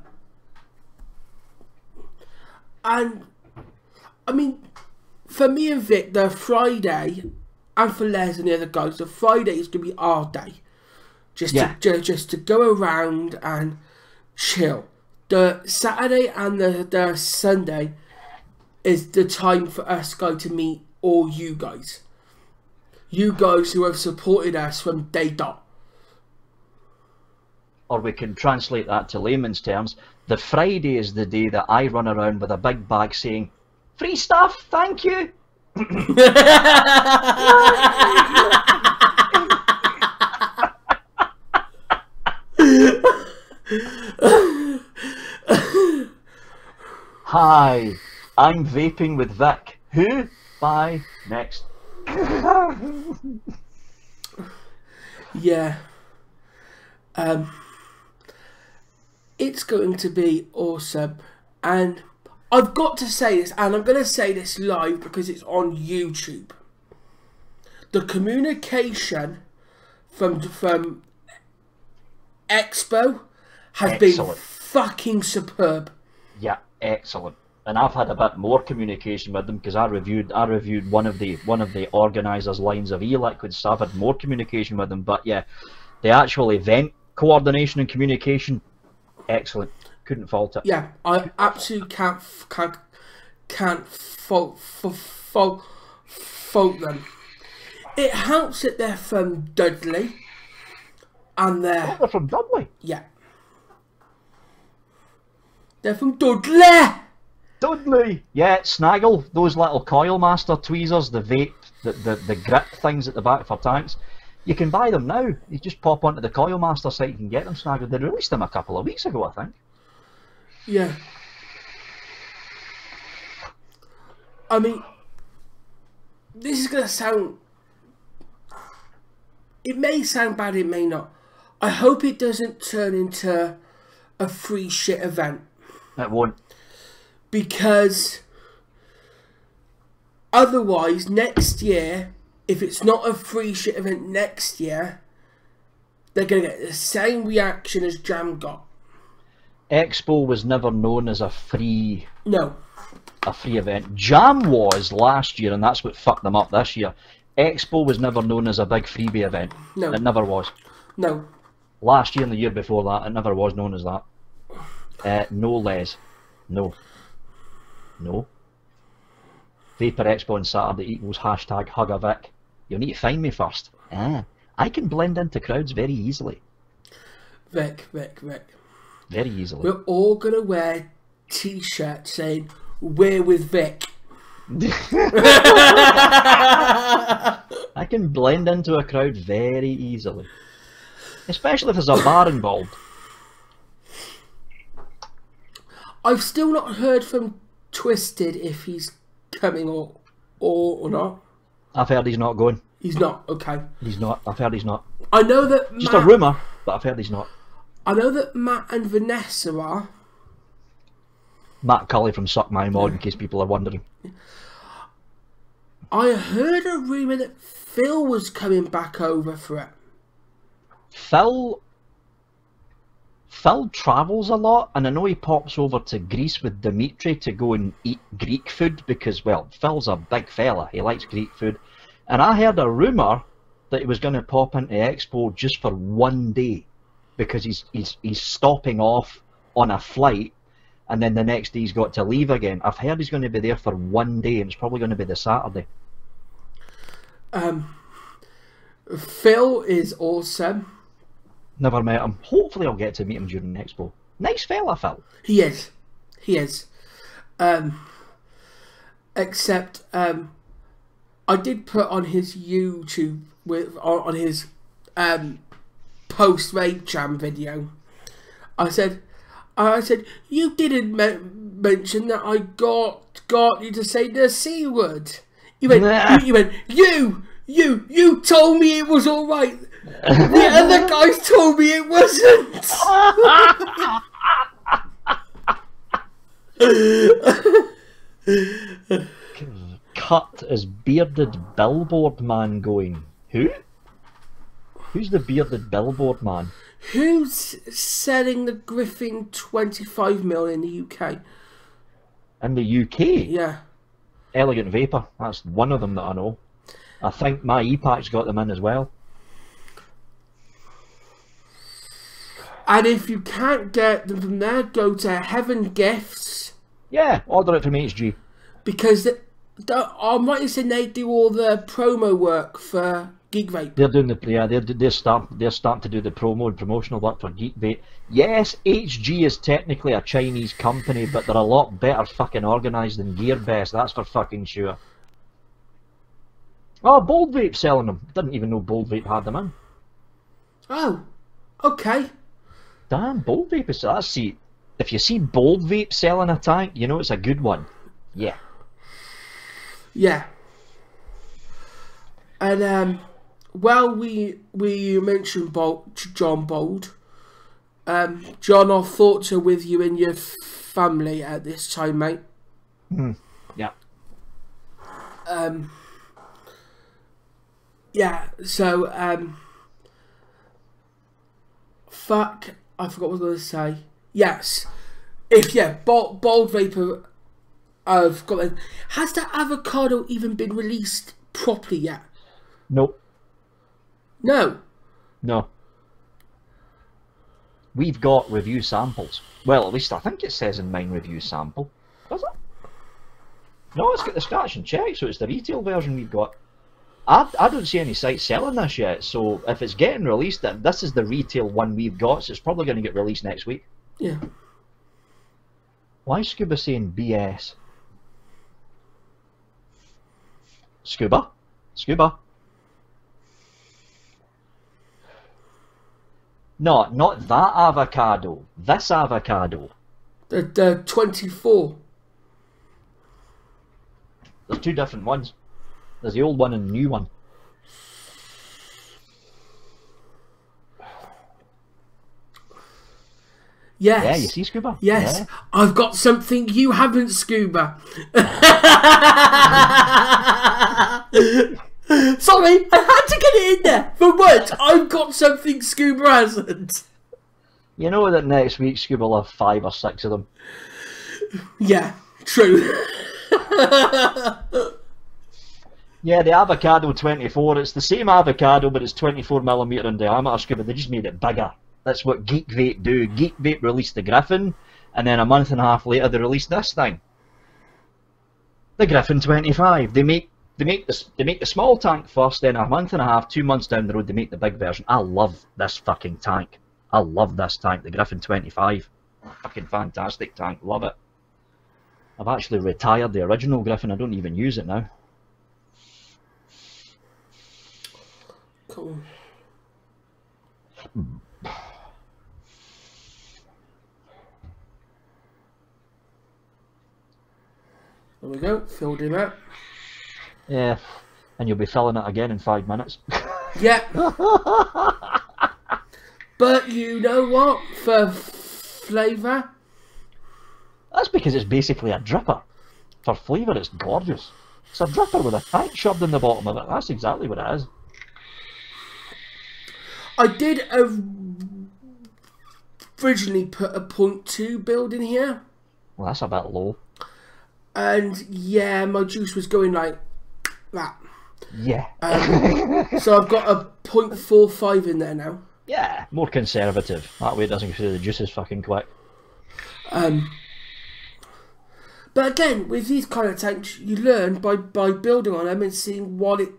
I mean, for me and Vic, the Friday, and for Les and the other guys, the Friday is gonna be our day, just to go around and chill. The Saturday and the Sunday is the time for us to meet all you guys who have supported us from day dot. Or we can translate that to layman's terms. The Friday is the day that I run around with a big bag saying, "Free stuff, thank you." Hi, I'm vaping with Vic. Who? Bye. Next. Yeah. It's going to be awesome, and I've got to say this, and I'm going to say this live because it's on YouTube. The communication from Expo has been fucking superb. Yeah, excellent. And I've had a bit more communication with them because I reviewed one of the organisers' lines of e-liquid, so I've had more communication with them. But yeah, the actual event coordination and communication, excellent. Couldn't fault it. Yeah, I absolutely can't fault them. It helps that they're from Dudley, and they're from Dudley. Yeah, they're from Dudley. Dudley. Yeah, Snaggle. Those little Coil Master tweezers, the vape, the grip things at the back for tanks. You can buy them now. You just pop onto the Coil Master site, you can get them snaggled. They released them a couple of weeks ago, I think. Yeah. I mean, this is going to sound... It may sound bad, it may not. I hope it doesn't turn into a free shit event. It won't. Because otherwise, next year, if it's not a free shit event next year, they're going to get the same reaction as Jam got. Expo was never known as a free... No. A free event. Jam was last year, and that's what fucked them up this year. Expo was never known as a big freebie event. No. It never was. No. Last year and the year before that, it never was known as that. No, Les. No. No. Vapor Expo on Saturday equals hashtag #HugAVic. You'll need to find me first. I can blend into crowds very easily. Vic. Very easily. We're all going to wear t-shirts saying, "We're with Vic." I can blend into a crowd very easily. Especially if there's a bar involved. I've still not heard from Twisted if he's coming or not. I've heard he's not going. He's not, okay. He's not. I've heard he's not. I know that Just a rumour, but I've heard he's not. I know that Matt and Vanessa are. Matt Cully from Suck My Mod, in case people are wondering. I heard a rumour that Phil was coming back over for it. Phil travels a lot, and I know he pops over to Greece with Dimitri to go and eat Greek food because, well, Phil's a big fella. He likes Greek food. And I heard a rumour that he was going to pop into Expo just for one day because he's stopping off on a flight, and then the next day he's got to leave again. I've heard he's going to be there for one day, and it's probably going to be the Saturday. Phil is awesome. Never met him. Hopefully I'll get to meet him during Expo. Nice fella, Phil. He is. Except, I did put on his YouTube on his post-raid jam video. I said, you didn't mention that I got you to say the C word. You went, you told me it was all right. The other guys told me it wasn't. Cut is bearded billboard man going. Who? Who's the bearded billboard man? Who's selling the Griffin 25 mil in the UK? In the UK? Yeah. Elegant Vapor. That's one of them that I know. I think my E-Pack's got them in as well. And if you can't get them from there, go to Heaven Gifts. Yeah, order it from HG. Because I'm right in saying they do all the promo work for Geek Vape. They're doing they're starting to do the promotional work for Geek Vape. Yes, HG is technically a Chinese company, but they're a lot better fucking organised than Gearbest. That's for fucking sure. Oh, Bold Vape selling them. Didn't even know Bold Vape had them in. Oh, okay. Damn, Bold Vape is... see, if you see Bold Vape selling a tank, you know it's a good one. Yeah. Yeah. And, well, we mentioned John Bold. John, our thoughts are with you and your family at this time, mate. Yeah. Yeah, so, fuck, I forgot what I was going to say. Yes. Bold Vapor, I've got it. Has that avocado even been released properly yet? Nope. No. No. We've got review samples. Well, at least I think it says in mine review sample. Does it? No, it's got the scratch and check, so it's the retail version we've got. I don't see any sites selling this yet, so if it's getting released, then this is the retail one we've got, so it's probably going to get released next week. Yeah. Why is Scuba saying BS? Scuba? Scuba? No, not that avocado. This avocado. The 24. There's two different ones. There's the old one and the new one. Yes. Yeah, you see, Scuba? Yes. Yeah. I've got something you haven't, Scuba. Sorry, I had to get it in there. For once, I've got something Scuba hasn't. You know that next week Scuba will have 5 or 6 of them. Yeah, true. Yeah, the Avocado 24, it's the same avocado, but it's 24mm in diameter, Scuba. They just made it bigger. That's what Geek Vape do. Geek Vape released the Griffin, and then a month and a half later they released this thing. The Griffin 25. They make the small tank first, then a month and a half, 2 months down the road they make the big version. I love this fucking tank. I love this tank, the Griffin 25. Fucking fantastic tank, love it. I've actually retired the original Griffin, I don't even use it now. Cool. There we go, filled him out. Yeah, and you'll be filling it again in 5 minutes. Yeah. But you know what? For flavour? That's because it's basically a dripper. For flavour, it's gorgeous. It's a dripper with a tank shoved in the bottom of it. That's exactly what it is. I did originally put a 0.2 build in here. Well, that's a bit low. And yeah, my juice was going like that. Yeah. So I've got a 0.45 in there now. Yeah, more conservative. That way it doesn't go through the juices fucking quick. But again, with these kind of tanks, you learn by building on them and seeing what it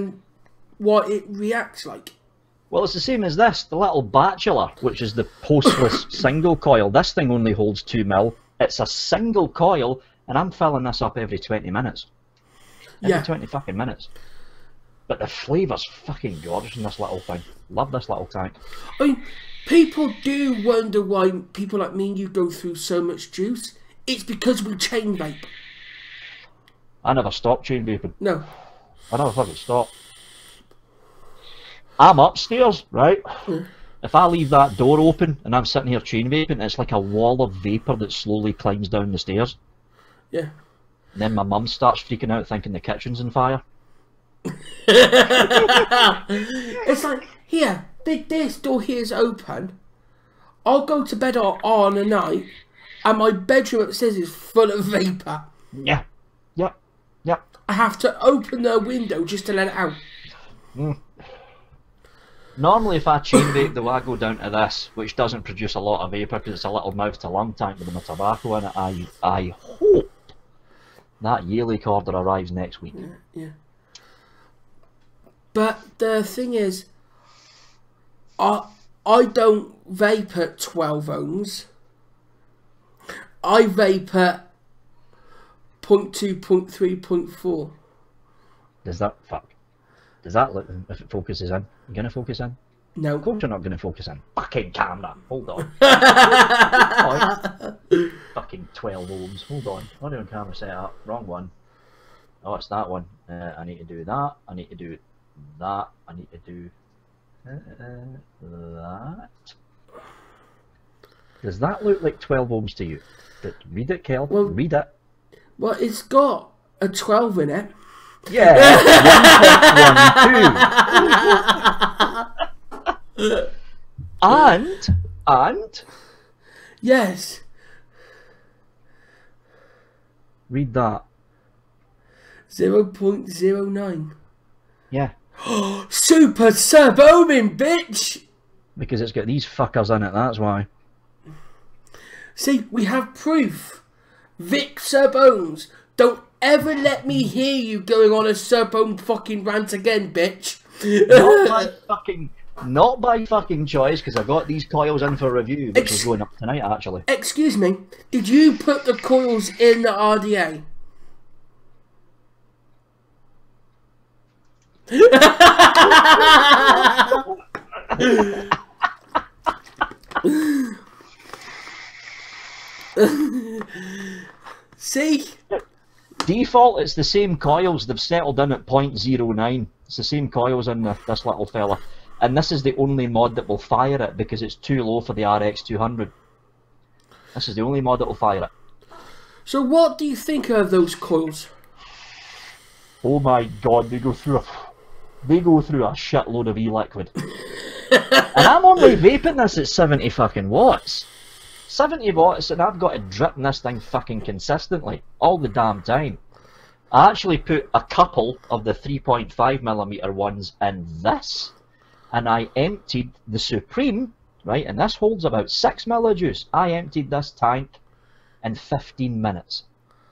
reacts like. Well, it's the same as this, the little Bachelor, which is the postless single coil. This thing only holds 2mm. It's a single coil, and I'm filling this up every 20 minutes. Every 20 fucking minutes. But the flavour's fucking gorgeous in this little thing. Love this little tank. I mean, people do wonder why people like me and you go through so much juice. It's because we chain vape. I never stopped chain vaping. No. I never fucking stopped. I'm upstairs, right? Mm. If I leave that door open and I'm sitting here chain vaping, it's like a wall of vapour that slowly climbs down the stairs. Yeah. And then my mum starts freaking out thinking the kitchen's on fire. It's like, here, this door here's open. I'll go to bed on a night and my bedroom upstairs is full of vapour. Yeah. Yep. Yep. I have to open the window just to let it out. Mm. Normally if I chain vape though, I go down to this, which doesn't produce a lot of vapour because it's a little mouth to lung tank with my tobacco in it. I hope that Yaley order arrives next week. Yeah. But the thing is, I don't vape at 12 ohms. I vape at 0.2, 0.3, 0.4. Does that look, if it focuses in? You gonna focus in? No. Of course you're not gonna focus in. Fucking camera, hold on. Fucking 12 ohms, hold on. Audio and camera set up, wrong one. Oh, it's that one. I need to do that, I need to do that, I need to do that. Does that look like 12 ohms to you? Read it, Kel. Well, read it. Well, it's got a 12 in it. Yeah, 1.12. And yes. Read that. 0.09. Yeah. Super sub-ohming, bitch! Because it's got these fuckers in it, that's why. See, we have proof. Vic sub-ohms. Don't ever let me hear you going on a sub-ohm fucking rant again, bitch. Not by fucking choice, because I got these coils in for review, which is going up tonight, actually. Excuse me, did you put the coils in the RDA? See? Default, it's the same coils. They've settled in at 0.09. It's the same coils in this little fella. And this is the only mod that will fire it because it's too low for the RX200. This is the only mod that will fire it. So what do you think of those coils? Oh my god, they go through a shitload of e-liquid. And I'm only vaping this at 70 fucking watts. 70 watts, and I've got it dripping this thing fucking consistently all the damn time. I actually put a couple of the 3.5mm ones in this, and I emptied the Supreme, right, and this holds about 6 millijuice. I emptied this tank in 15 minutes.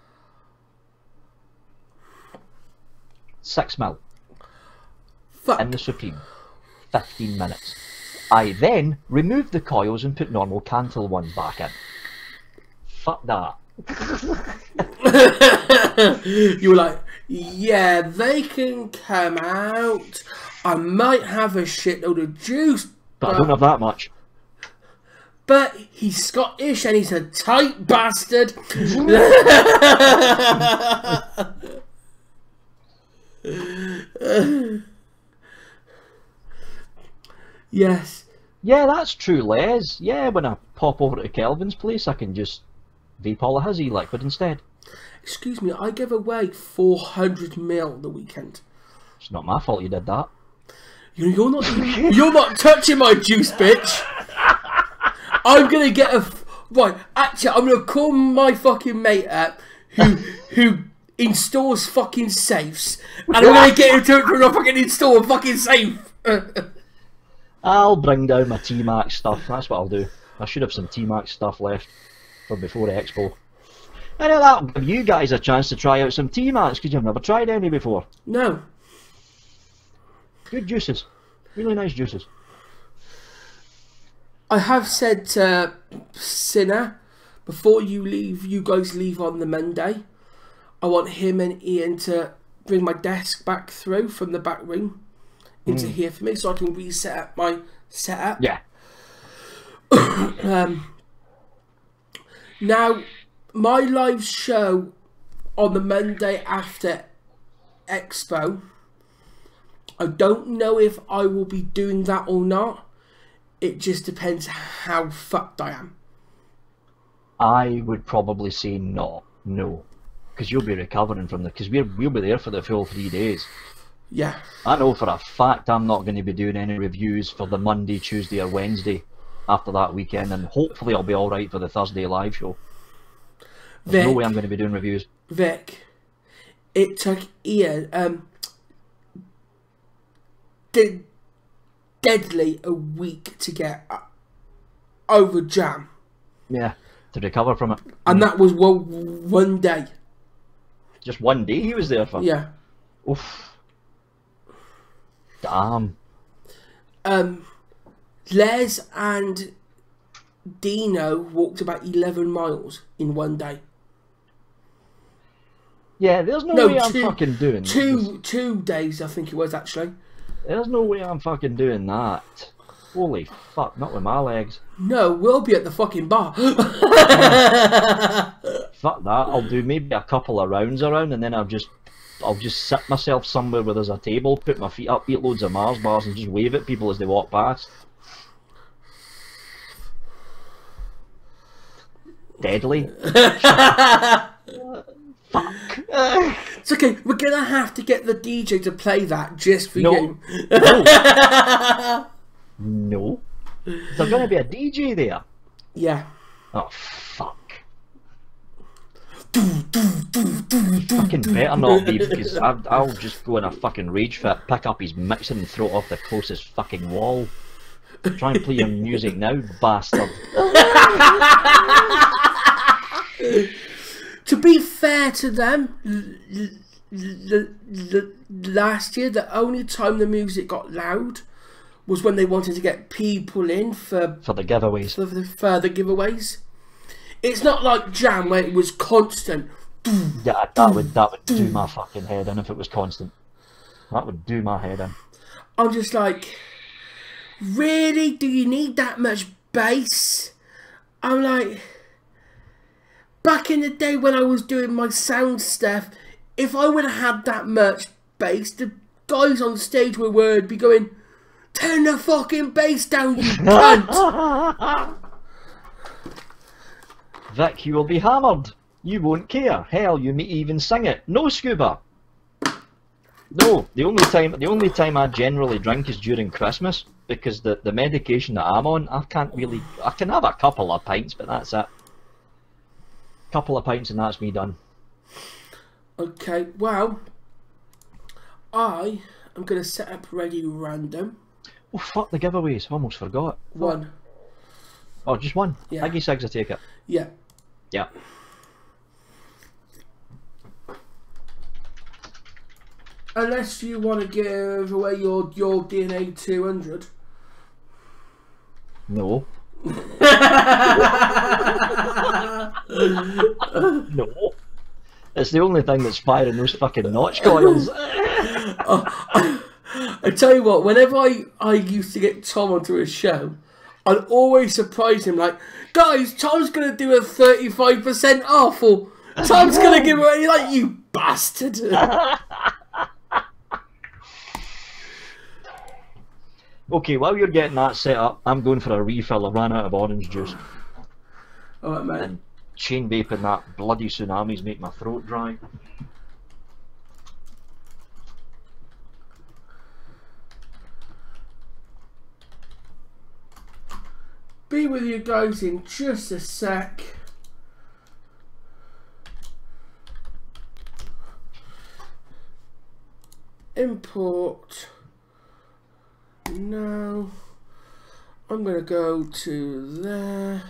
6 mil. Fuck. In the Supreme. 15 minutes. I then removed the coils and put normal Cantil ones back in. Fuck that. You were like, yeah, they can come out. I might have a shitload of juice, But I don't have that much. But he's Scottish and he's a tight bastard. Yes. Yeah, that's true, Les. Yeah, when I pop over to Kelvin's place, I can just vape all of his e-liquid instead. Excuse me, I gave away 400ml the weekend. It's not my fault you did that. You're not touching my juice, bitch. I'm gonna get a right. Actually, I'm gonna call my fucking mate up who installs fucking safes, and I'm gonna get him to fucking install a fucking safe. I'll bring down my T-Max stuff. That's what I'll do. I should have some T-Max stuff left for before the expo. I know that'll give you guys a chance to try out some T-Max because you've never tried any before. No. Good juices. Really nice juices. I have said to Sinner, before you guys leave on the Monday, I want him and Ian to bring my desk back through from the back room into here for me so I can reset up my setup. Yeah. Now, my live show on the Monday after Expo, I don't know if I will be doing that or not. It just depends how fucked I am. I would probably say no. Because you'll be recovering from the... Because we'll be there for the full 3 days. Yeah. I know for a fact I'm not going to be doing any reviews for the Monday, Tuesday or Wednesday after that weekend, and hopefully I'll be alright for the Thursday live show. There's no way I'm going to be doing reviews. Vic, it took Ian deadly a week to get over jam. Yeah, to recover from it. And that was one day. Just one day he was there for? Yeah. Oof. Damn. Les and Dino walked about 11 miles in one day. Yeah, there's no way I'm fucking doing this. 2 days, I think it was, actually. There's no way I'm fucking doing that. Holy fuck, not with my legs. No, we'll be at the fucking bar. Fuck that, I'll do maybe a couple of rounds around and then I'll just sit myself somewhere where there's a table, put my feet up, eat loads of Mars bars and just wave at people as they walk past. Deadly. Fuck. It's okay, we're gonna have to get the DJ to play that just for you. No. There's gonna be a DJ there. Yeah. Oh fuck. Fucking better not be, because I'll just go in a fucking rage fit, pick up his mixer and throw it off the closest fucking wall. Try and play your music now, bastard. To be fair to them, last year the only time the music got loud was when they wanted to get people in for the giveaways. For the further giveaways. It's not like Jam where it was constant. Yeah, that would do my fucking head in if it was constant. That would do my head in. I'm just like, really? Do you need that much bass? I'm like, back in the day when I was doing my sound stuff, if I would have had that merch bass, the guys on stage would be going, "Turn the fucking bass down, you cunt!" Vic, you will be hammered. You won't care. Hell, you may even sing it. No, Scuba. No, the only time I generally drink is during Christmas, because the medication that I'm on, I can have a couple of pints, but that's it. Couple of pints and that's me done. Okay, well, I am going to set up Ready Random. Oh, fuck the giveaways. Almost forgot. One. Oh, just one? Yeah. Aggie Sigs, I take it. Yeah. Yeah. Unless you want to give away your DNA 200. No. No. It's the only thing that's firing those fucking notch coils. I tell you what, whenever I used to get Tom onto a show, I'd always surprise him like, "Guys, Tom's going to do a 35% off," or "Tom's going to give away," like, "You bastard." Okay, while you're getting that set up, I'm going for a refill. I ran out of orange juice. Alright, man. And chain vaping that bloody tsunamis make my throat dry. Be with you guys in just a sec. Import. Now I'm going to go to there.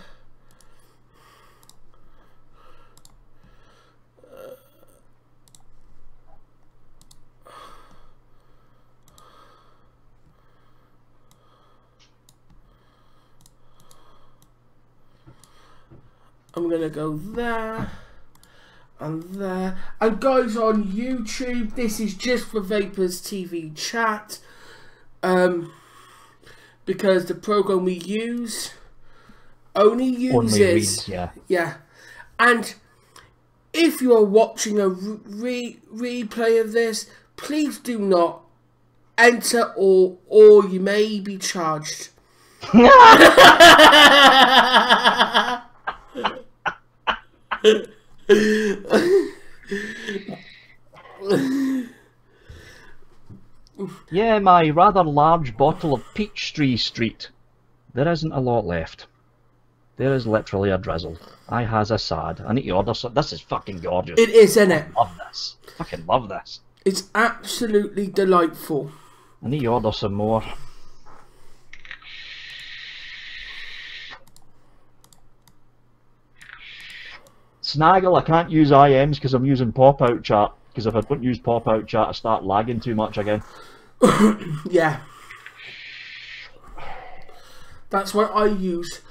I'm going to go there and there. And guys on YouTube, this is just for Vapors TV chat. Because the program we use only uses yeah, and if you are watching a replay of this, please do not enter or you may be charged. Yeah, my rather large bottle of Peachtree Street. There isn't a lot left. There is literally a drizzle. I has a sad. I need to order some. This is fucking gorgeous. It is, isn't it? I love this. Fucking love this. It's absolutely delightful. I need to order some more. Snaggle, I can't use IMs because I'm using pop-out chat. Because if I don't use pop-out chat, I start lagging too much again. Yeah. That's why I use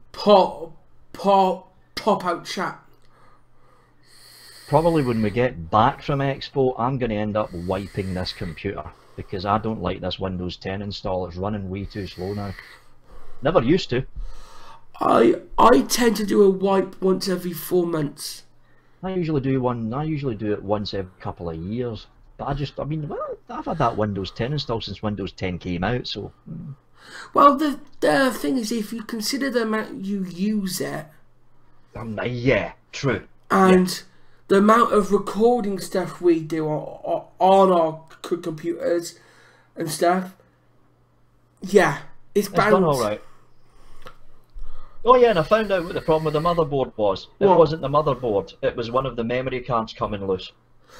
pop-out chat. Probably when we get back from Expo, I'm going to end up wiping this computer. Because I don't like this Windows 10 install. It's running way too slow now. Never used to. I tend to do a wipe once every 4 months. I usually do it once every couple of years. But I mean, well, I've had that Windows 10 installed since Windows 10 came out, so... Well, the thing is, if you consider the amount you use it... yeah, true. And the amount of recording stuff we do on our computers and stuff, yeah, it's bound... done alright. Oh yeah, and I found out what the problem with the motherboard was. It wasn't the motherboard, it was one of the memory cards coming loose.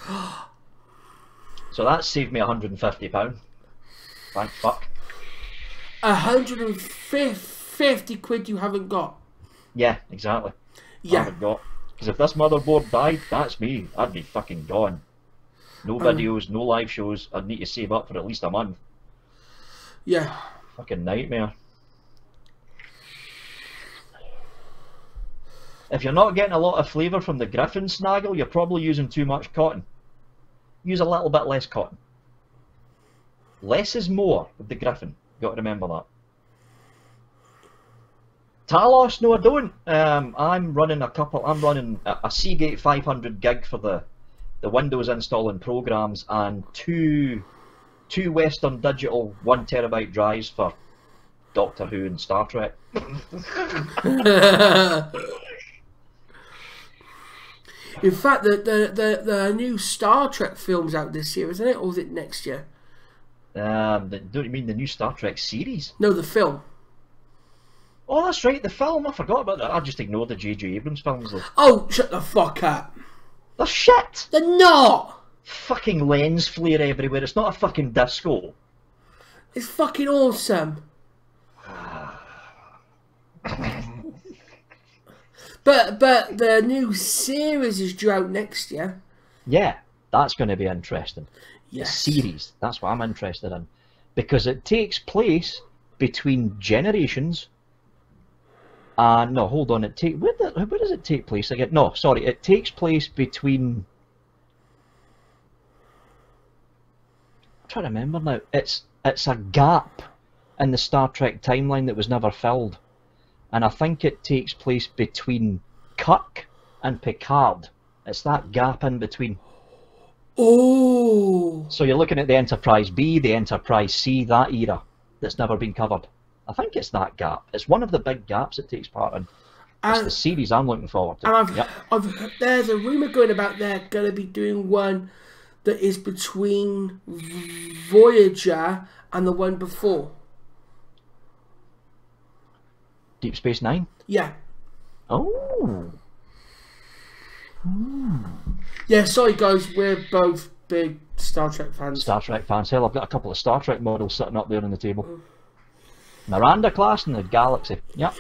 So that saved me £150. Thank fuck. 150 quid you haven't got. Yeah, exactly. Yeah. I haven't got. Because if this motherboard died, that's me. I'd be fucking gone. No videos, no live shows. I'd need to save up for at least a month. Yeah. Fucking nightmare. If you're not getting a lot of flavour from the Griffin Snaggle, you're probably using too much cotton. Use a little bit less cotton. Less is more with the Griffin. Got to remember that. Talos, no, I don't. I'm running a Seagate 500 gig for the Windows installing programs, and two Western Digital 1 terabyte drives for Doctor Who and Star Trek. In fact, the new Star Trek film's out this year, isn't it? Or is it next year? Don't you mean the new Star Trek series? No, the film. Oh, that's right, the film. I forgot about that. I just ignored the J.J. Abrams films, though. Oh, shut the fuck up. They're shit! They're not! Fucking lens flare everywhere. It's not a fucking disco. It's fucking awesome. But the new series is due out next year. Yeah, that's going to be interesting. Yes. The series, that's what I'm interested in. Because it takes place between generations. No, hold on. Where does it take place again? No, sorry. It takes place between... I'm trying to remember now. It's a gap in the Star Trek timeline that was never filled. And I think it takes place between Kirk and Picard. It's that gap in between. Oh! So you're looking at the Enterprise B, the Enterprise C, that era that's never been covered. I think it's that gap. It's one of the big gaps it takes part in. It's the series I'm looking forward to. And there's a rumour going about they're going to be doing one that is between Voyager and the one before. Deep Space Nine? Yeah. Oh. Yeah, sorry guys, we're both big Star Trek fans. Star Trek fans. Hell, I've got a couple of Star Trek models sitting up there on the table. Miranda class and the Galaxy. Yep.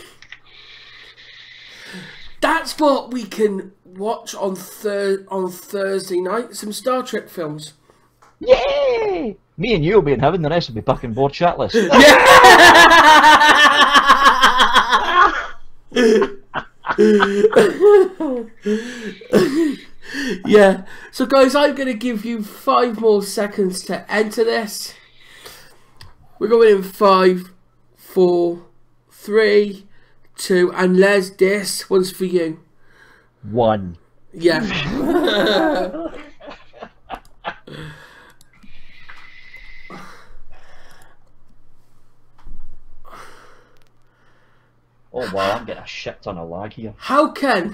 That's what we can watch on Thursday night. Some Star Trek films. Yay! Me and you will be in heaven. The rest will be back on board shitless. Yeah. So guys, I'm going to give you 5 more seconds to enter this. We're going in 5, 4, 3, 2, and Les, this one's for you. 1. Yeah. Oh wow, I'm getting a shit ton of lag here. How can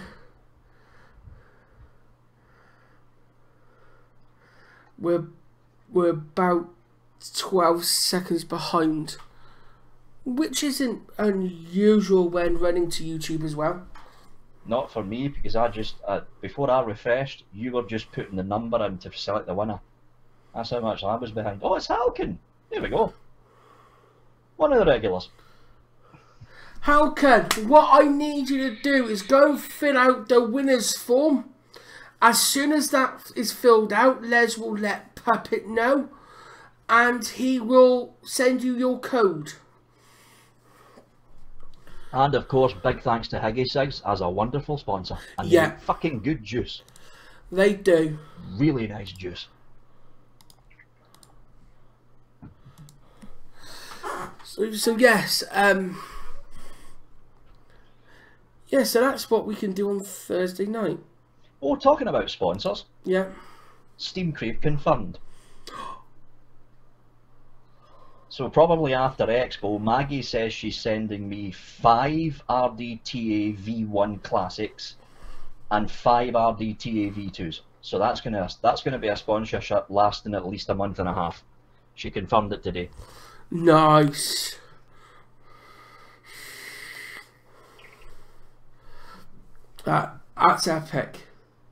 we're about 12 seconds behind, which isn't unusual when running to YouTube as well. Not for me, because I just before I refreshed, you were just putting the number in to select the winner. That's how much I was behind. Oh, it's Halkin. There we go. One of the regulars. Halkin, what I need you to do is go and fill out the winner's form. As soon as that is filled out, Les will let Puppet know, and he will send you your code. And of course, big thanks to Higgy Sigs as a wonderful sponsor. And yeah, they make fucking good juice. They do. Really nice juice. So yes, yeah, so that's what we can do on Thursday night. Oh, talking about sponsors. Yeah. Steam Crave confirmed. So probably after Expo, Maggie says she's sending me 5 RDTA V1 classics and 5 RDTA V2s. So that's gonna be a sponsorship lasting at least a month and a half. She confirmed it today. Nice. That's epic.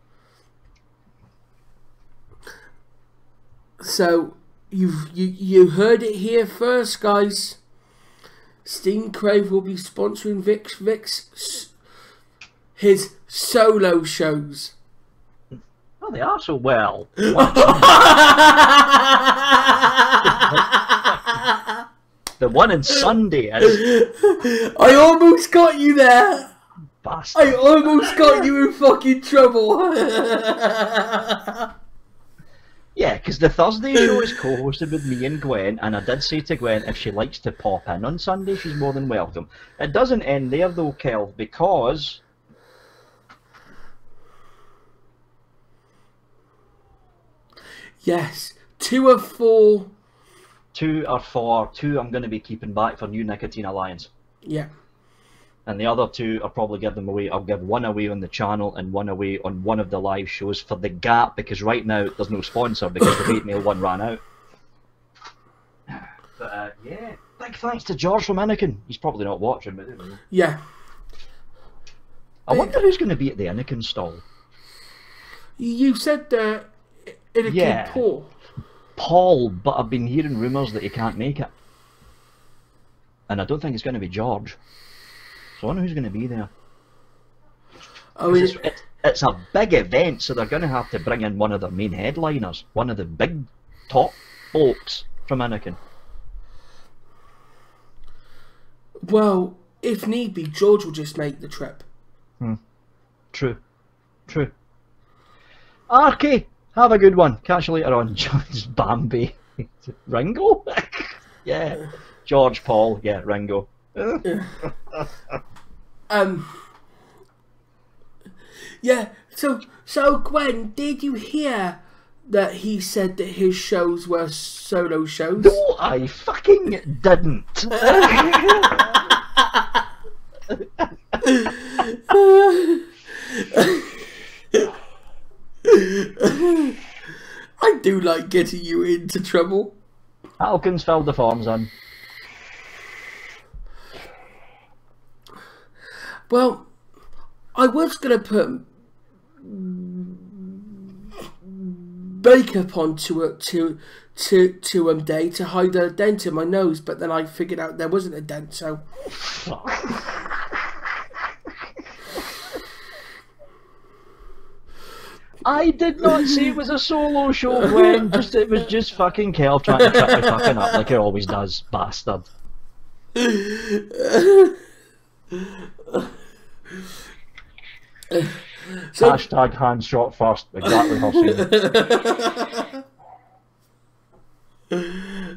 So you heard it here first, guys. Steam Crave will be sponsoring Vic's his solo shows. Oh, they are so well. The one on Sunday is... I almost got you there. Bastard. I almost got you in fucking trouble. Yeah, because the Thursday show is co-hosted with me and Gwen, and I did say to Gwen, if she likes to pop in on Sunday, she's more than welcome. It doesn't end there though, Kel, because... Yes, 2 of 4. 2 or 4. 2 I'm going to be keeping back for New Nicotine Alliance. Yeah. And the other 2 I'll probably give them away. I'll give 1 away on the channel and 1 away on one of the live shows for the gap, because right now there's no sponsor because the hate mail one ran out. But yeah, big thanks to George from Anakin. He's probably not watching, but yeah. I wonder who's going to be at the Anakin stall. You said Anakin Paul, but I've been hearing rumours that he can't make it. And I don't think it's going to be George. So I wonder who's going to be there. Oh, it's a big event, so they're going to have to bring in one of their main headliners. One of the big top folks from Anakin. Well, if need be, George will just make the trip. True. Arky, have a good one. Catch you later on. John's Bambi. Ringo? Yeah. George, Paul, yeah, Ringo. Yeah, so Gwen, did you hear that he said that his shows were solo shows? No, I fucking didn't. I do like getting you into trouble. Alkin's filled the forms in. Well, I was going to put makeup on to day to hide a dent in my nose, but then I figured out there wasn't a dent, so... I did not say it was a solo show, Gwen. It was just fucking Kel trying to trip me fucking up like he always does, bastard. So, hashtag hand shot first, exactly her saying.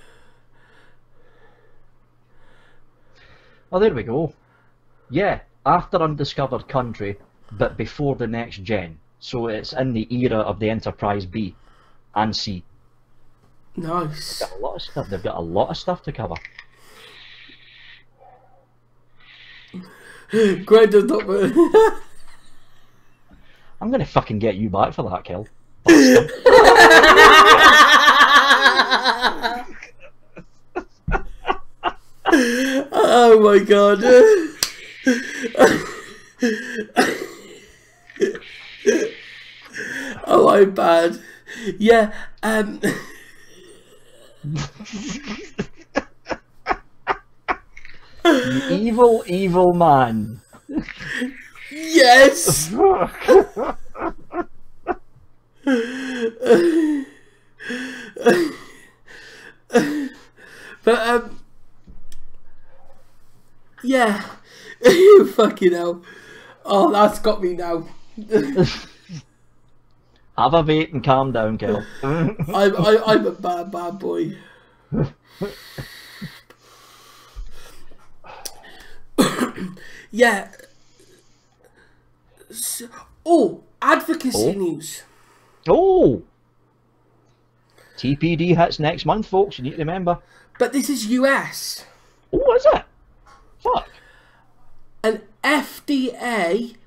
Oh, there we go. Yeah, after Undiscovered Country, but before the next gen. So it's in the era of the Enterprise B and C. Nice. They've got a lot of stuff. They've got a lot of stuff to cover. Gwen does not move. I'm gonna fucking get you back for that, Kel. Oh my god. Oh, I'm bad. Yeah, You evil man. Yes! But, yeah. Fucking hell. Oh, that's got me now. Have a vape and calm down, Kel. I'm a bad boy. Yeah. Advocacy news. Oh! TPD hits next month, folks. You need to remember. But this is US. Oh, is it? Fuck. An FDA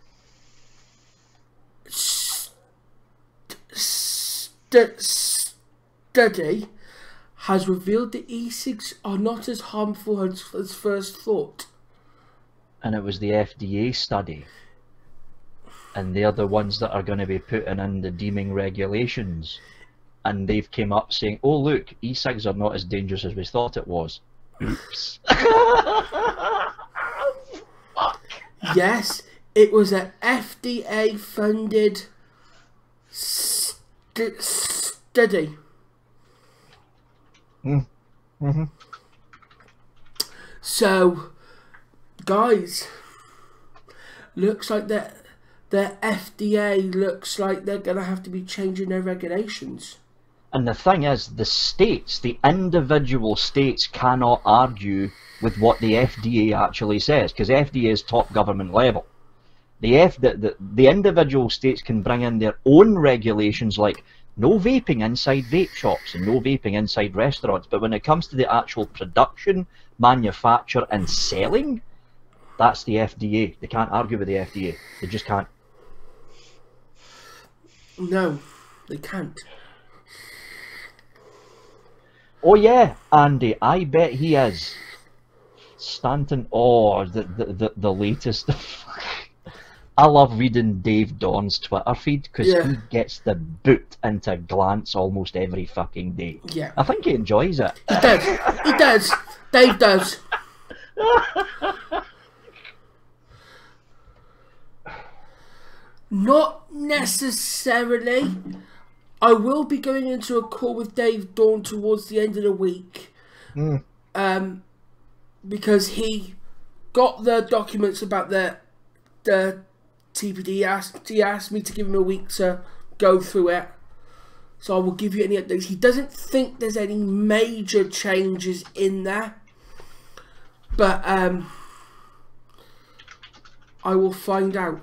study has revealed that e-cigs are not as harmful as first thought. And it was the FDA study. And they're the ones that are going to be putting in the deeming regulations. And they've came up saying, oh look, e-cigs are not as dangerous as we thought it was. Oops. Yes, it was an FDA funded study. So, guys, looks like the FDA looks like they're going to have to be changing their regulations. And the thing is, the states, the individual states cannot argue with what the FDA actually says, because FDA is top government level. The individual states can bring in their own regulations, like no vaping inside vape shops and no vaping inside restaurants, but when it comes to the actual production, manufacture and selling, that's the FDA. They can't argue with the FDA. They just can't. No, they can't. Oh yeah, Andy, I bet he is. Stanton, oh, the latest. I love reading Dave Dawn's Twitter feed, because he gets the boot into Glance almost every fucking day. Yeah. I think he enjoys it. He does. He does. Dave does. Not necessarily. I will be going into a call with Dave Dawn towards the end of the week. Because he got the documents about the TPD. He asked me to give him a week to go through it. So I will give you any updates. He doesn't think there's any major changes in there. But I will find out.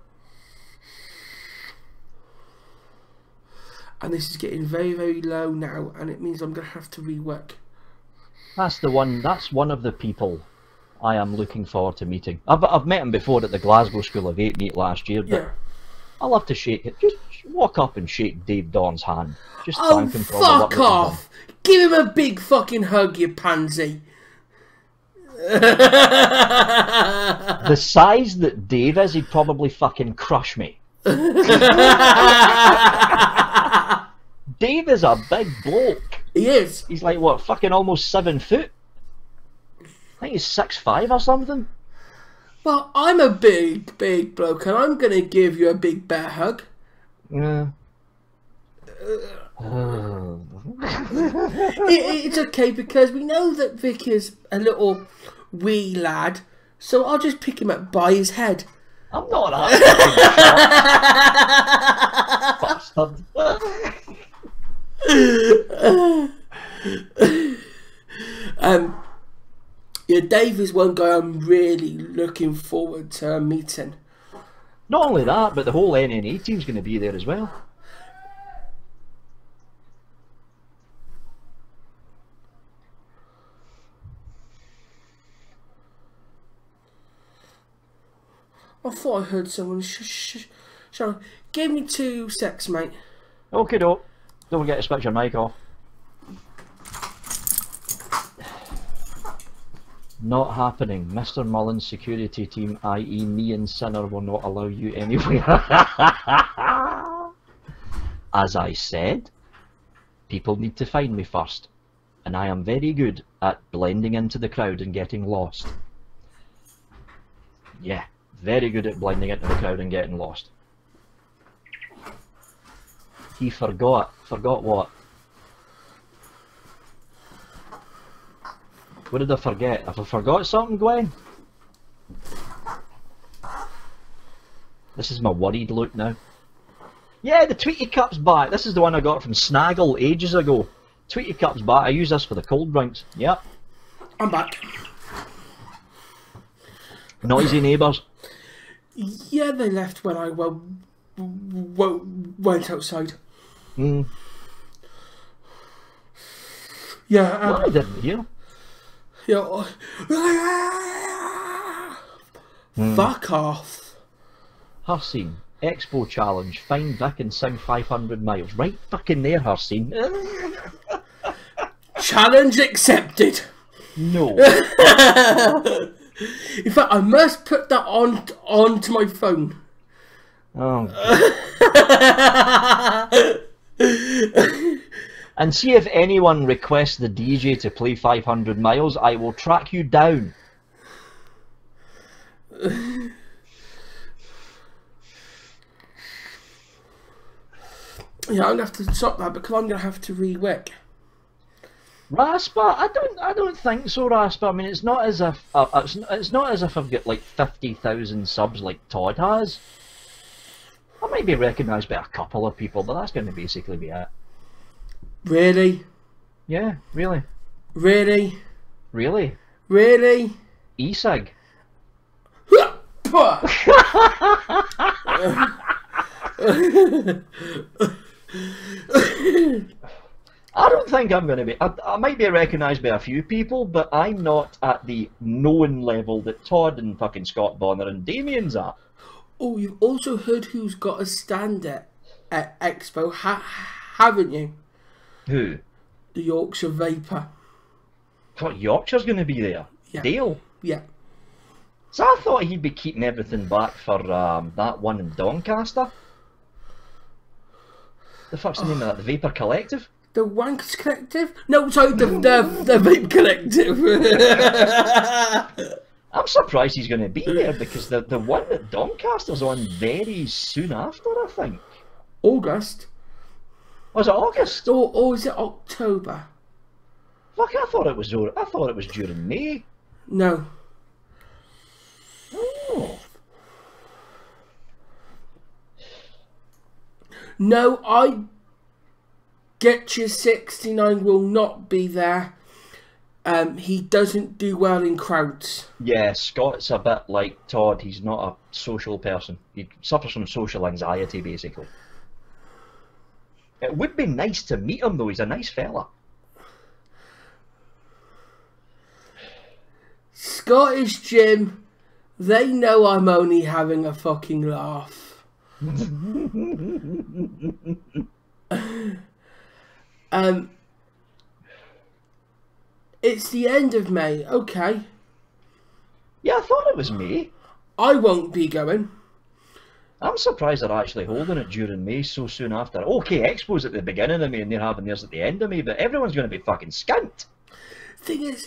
And this is getting very, very low now, and it means I'm going to have to rework. That's one of the people I am looking forward to meeting. I've met him before at the Glasgow School of Vape meet last year, but I love to shake it. Just walk up and shake Dave Dawn's hand. Just thank him for all the work fuck off! Give him a big fucking hug, you pansy. The size that Dave is, he'd probably fucking crush me. Dave is a big bloke. He is. He's like, what, fucking almost 7 foot? I think he's 6'5" or something. Well, I'm a big bloke, and I'm going to give you a big bear hug. Yeah. It's okay, because we know that Vic is a little wee lad, so I'll just pick him up by his head. I'm not that bastard. Yeah, Dave is one guy I'm really looking forward to meeting. Not only that, but the whole NNA team's going to be there as well. I thought I heard someone Sharon, give me 2 secs, mate. Okay, doke. Don't forget to switch your mic off. Not happening. Mr. Mullen's security team, i.e. me and Sinner, will not allow you anywhere. As I said, people need to find me first. And I am very good at blending into the crowd and getting lost. Yeah, very good at blending into the crowd and getting lost. He forgot. Forgot what? What did I forget? Have I forgot something, Gwen? This is my worried look now. Yeah, the Tweety Cup's back. This is the one I got from Snaggle ages ago. Tweety Cup's back. I use this for the cold drinks. Yep. I'm back. Noisy neighbours. Yeah, they left when I went outside. Hmm. Yeah. Well, I didn't hear. Yeah. Fuck off. Harsine. Expo challenge. Find Vic and sing 500 miles. Right fucking there, Harsine. Challenge accepted. No. In fact, I must put that onto my phone. Oh. And see if anyone requests the DJ to play 500 miles, I will track you down. Yeah, I'm gonna have to stop that because I'm gonna have to re-wick. Raspa, I don't think so, Raspa. I mean, it's not as if it's not as if I've got like 50,000 subs like Todd has. I might be recognised by a couple of people, but that's going to basically be it. Really? Yeah, really. Really? Really? Really? E-cig. I don't think I'm going to be. I might be recognised by a few people, but I'm not at the known level that Todd and fucking Scott Bonner and Damien's at. Oh, you've also heard who's got a stand at Expo, haven't you? Who? The Yorkshire Vapor. What, Yorkshire's going to be there? Yeah. Dale? Yeah. So I thought he'd be keeping everything back for that one in Doncaster. The fuck's the name of that? The Vapor Collective? The Wankers Collective? No, sorry, the Vape Collective. I'm surprised he's going to be there because the one at Doncaster's on very soon after, I think. August? Was it August? Or is it October? Fuck, I thought it was during May. No. Oh. No, I Get Your 69 will not be there. He doesn't do well in crowds. Yeah, Scott's a bit like Todd. He's not a social person. He suffers from social anxiety, basically. It would be nice to meet him, though. He's a nice fella. Scottish Jim, they know I'm only having a fucking laugh. It's the end of May, okay. Yeah, I thought it was May. I won't be going. I'm surprised they're actually holding it during May so soon after. Okay, Expo's at the beginning of May and they're having theirs at the end of May, but everyone's going to be fucking skint. Thing is,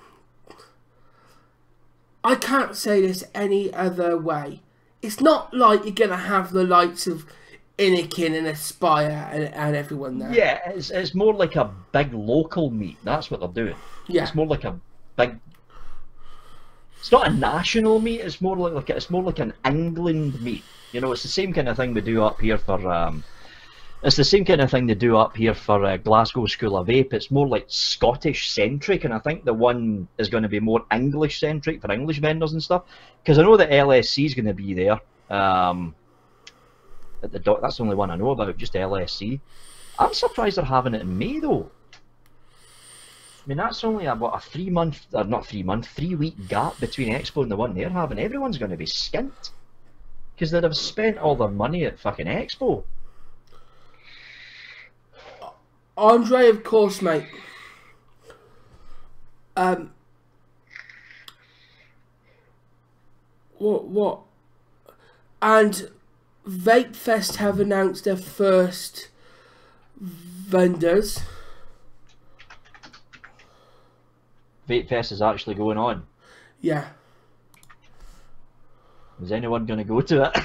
I can't say this any other way. It's not like you're going to have the likes of Innikin and Aspire and everyone there. Yeah, it's more like a big local meet. That's what they're doing. Yeah. It's more like a big... It's not a national meet, it's more like an England meet. You know, it's the same kind of thing we do up here for... It's the same kind of thing they do up here for Glasgow School of Vape. It's more like Scottish-centric, and I think the one is going to be more English-centric for English vendors and stuff. Because I know that LSC is going to be there. At the that's the only one I know about, just LSC. I'm surprised they're having it in May, though. I mean, that's only about a 3 week gap between Expo and the one they're having. Everyone's going to be skint. Because they'd have spent all their money at fucking Expo. Andre, of course, mate. What? And Vape Fest have announced their first vendors. Vape Fest is actually going on. Yeah. Is anyone going to go to it?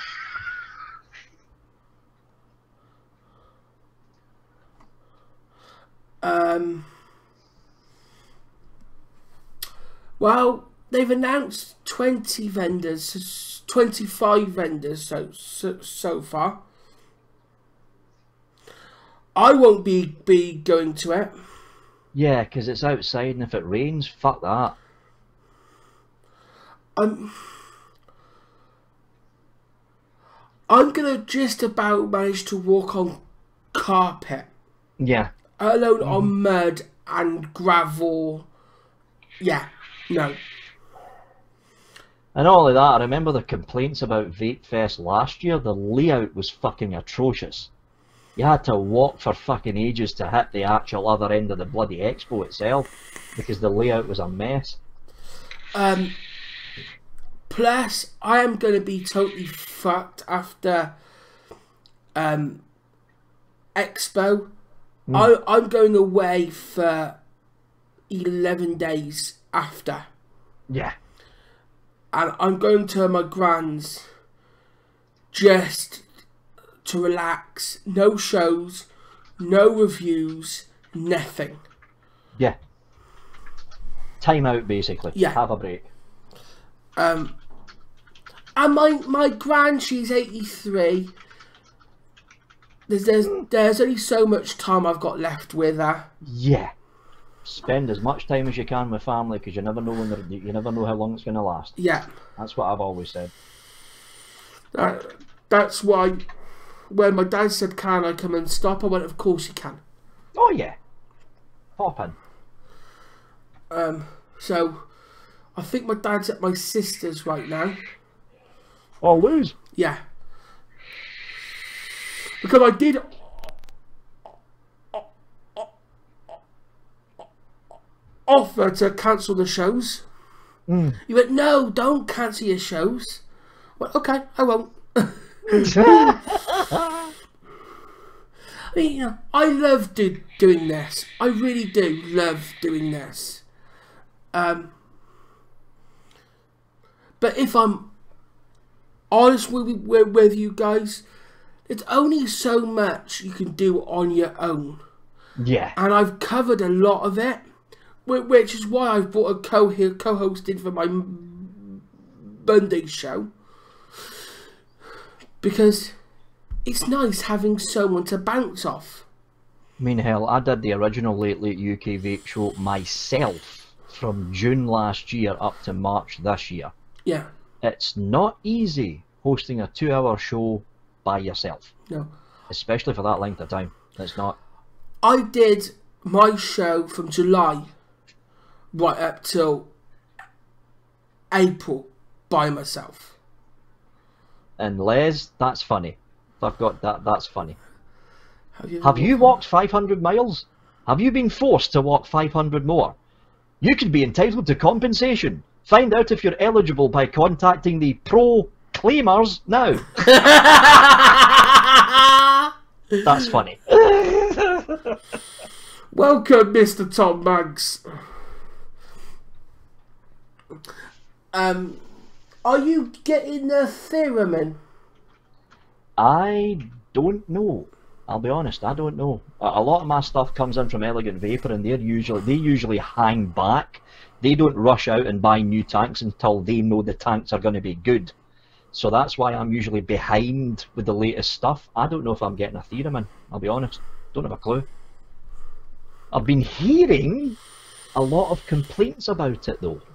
Well, they've announced 20 vendors, 25 vendors so far. I won't be going to it. Yeah, because it's outside and if it rains, fuck that. I'm gonna just about manage to walk on carpet. Yeah. Alone on mud and gravel. Yeah, no. And not only that, I remember the complaints about Vape Fest last year. The layout was fucking atrocious. You had to walk for fucking ages to hit the actual other end of the bloody expo itself because the layout was a mess. Plus, I am going to be totally fucked after Expo. I'm going away for 11 days after. Yeah. And I'm going to my grand's just to relax. No shows, no reviews, nothing. Yeah. Time out, basically. Yeah. Have a break. And my gran, she's 83. there's only so much time I've got left with her. Yeah. Spend as much time as you can with family, because you never know you never know how long it's going to last. Yeah. That's what I've always said. That's why when my dad said, "Can I come and stop?" I went, "Of course you can." Oh yeah. Pop in. So I think my dad's at my sister's right now. Oh, lose. Yeah. Because I did offer to cancel the shows. He went, "No, don't cancel your shows." I went, "Okay, I won't." I mean, you know, I love doing this. I really do love doing this. But if I'm honest with you guys, it's only so much you can do on your own. Yeah. And I've covered a lot of it, which is why I've brought a co-host in for my Monday show. Because it's nice having someone to bounce off. I mean, hell, I did the original Late Late UK Vape show myself from June last year up to March this year. Yeah. It's not easy hosting a 2-hour show by yourself. No. Especially for that length of time. It's not. I did my show from July right up till April by myself. And Les, that's funny. I've got that, that's funny. Have you walked 500 miles? Have you been forced to walk 500 more? You could be entitled to compensation. Find out if you're eligible by contacting the Proclaimers now. That's funny. Welcome, Mr. Tom Banks. Are you getting the theorem in? I don't know. I'll be honest, I don't know. A lot of my stuff comes in from Elegant Vapor, and they usually hang back. They don't rush out and buy new tanks until they know the tanks are going to be good. So that's why I'm usually behind with the latest stuff. I don't know if I'm getting a theorem in, I'll be honest. Don't have a clue. I've been hearing a lot of complaints about it though.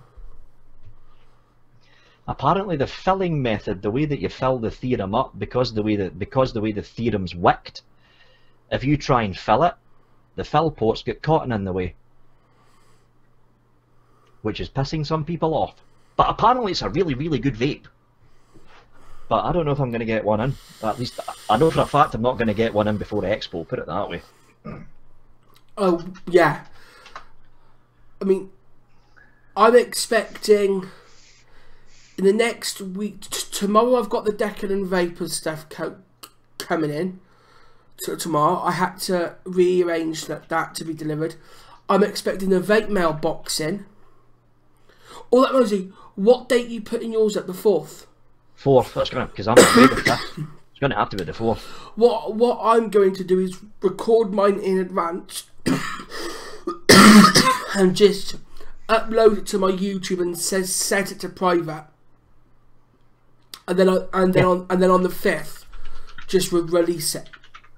Apparently the filling method, the way that you fill the theorem up, because the way the theorem's wicked, if you try and fill it, the fill ports get caught in the way, which is pissing some people off. But apparently it's a really, really good vape. But I don't know if I'm going to get one in. At least I know for a fact I'm not going to get one in before Expo, put it that way. Oh, yeah. I mean, I'm expecting in the next week, tomorrow I've got the Decadent Vapor stuff coming in. So tomorrow I had to rearrange that to be delivered. I'm expecting the vape mail box in. All that Rosie, what date you putting yours at? The 4th? 4th, that's going to, because I'm afraid of that. It's going to have to be the 4th. What I'm going to do is record mine in advance and just upload it to my YouTube and set it to private. And then on the 5th, just release it.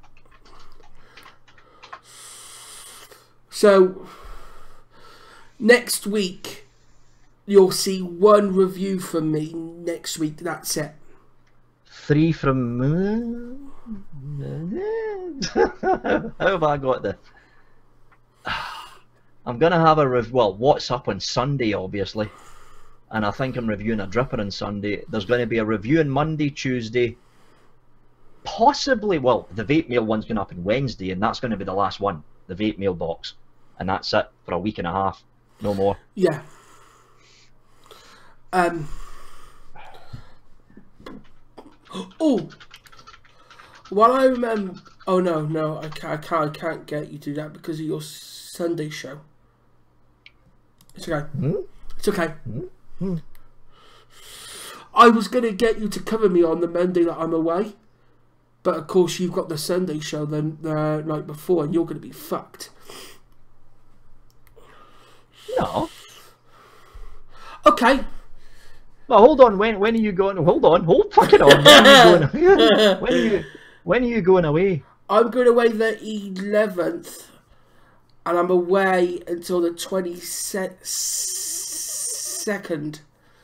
So next week you'll see one review from me. Next week, that's it. 3 from. How have I got this? I'm gonna have a well, what's up on Sunday, obviously. And I think I'm reviewing a dripper on Sunday. There's going to be a review on Monday, Tuesday. Possibly, well, the vape mail one's going up on Wednesday, and that's going to be the last one, the vape mail box. And that's it for a week and a half, no more. Yeah. Oh, while I remember, oh no, I can't get you to do that because of your Sunday show. It's okay. It's okay. I was going to get you to cover me on the Monday that I'm away, but of course you've got the Sunday show the night before and you're going to be fucked. No. Okay. Well, hold on. When are you going? Hold fucking on. When are you going away? I'm going away the 11th, and I'm away until the 22nd.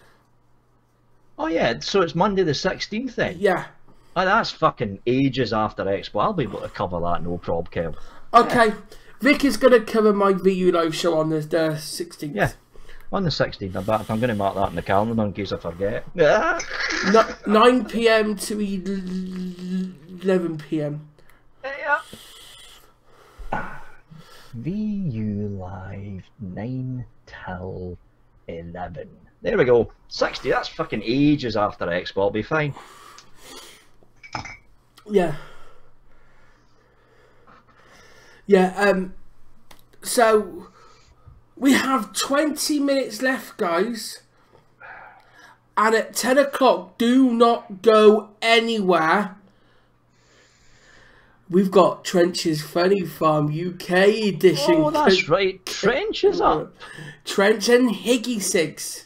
Oh yeah, so it's Monday the 16th then? Yeah. Oh, that's fucking ages after Expo. I'll be able to cover that, no prob, Kev. Okay, Vic is going to cover my VU Live show on the 16th. Yeah, on the 16th. I'm going to mark that in the calendar in case I forget. 9 PM to 11 PM. Yeah. VU Live 9 till 11. There we go. 60. That's fucking ages after Expo. I'll be fine. Yeah. Yeah. So we have 20 minutes left, guys. And at 10 o'clock, do not go anywhere. We've got Trench's Funny Farm UK edition. Oh, that's right. Trench is up. Trench and Higgy Sigs.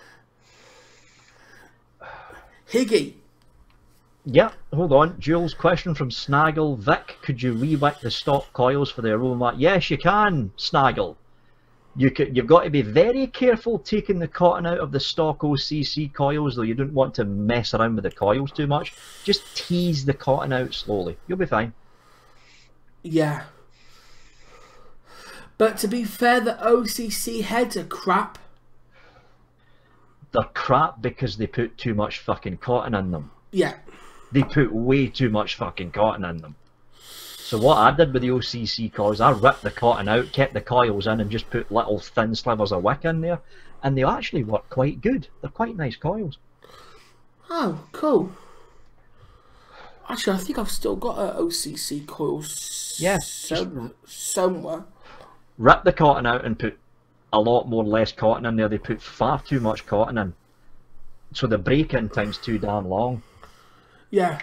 Higgy. Yeah, hold on. Jules, question from Snaggle. Vic, could you re-wick the stock coils for the aroma? Yes, you can, Snaggle. You've got to be very careful taking the cotton out of the stock OCC coils, though. You don't want to mess around with the coils too much. Just tease the cotton out slowly. You'll be fine. Yeah. But to be fair, the OCC heads are crap. They're crap because they put too much fucking cotton in them. Yeah. They put way too much fucking cotton in them. So what I did with the OCC coils, I ripped the cotton out, kept the coils in, and just put little thin slivers of wick in there, and they actually work quite good. They're quite nice coils. Oh, cool. Actually, I think I've still got an OCC coil somewhere. Rip the cotton out and put a lot more less cotton in there. They put far too much cotton in. So the break-in time's too damn long. Yeah.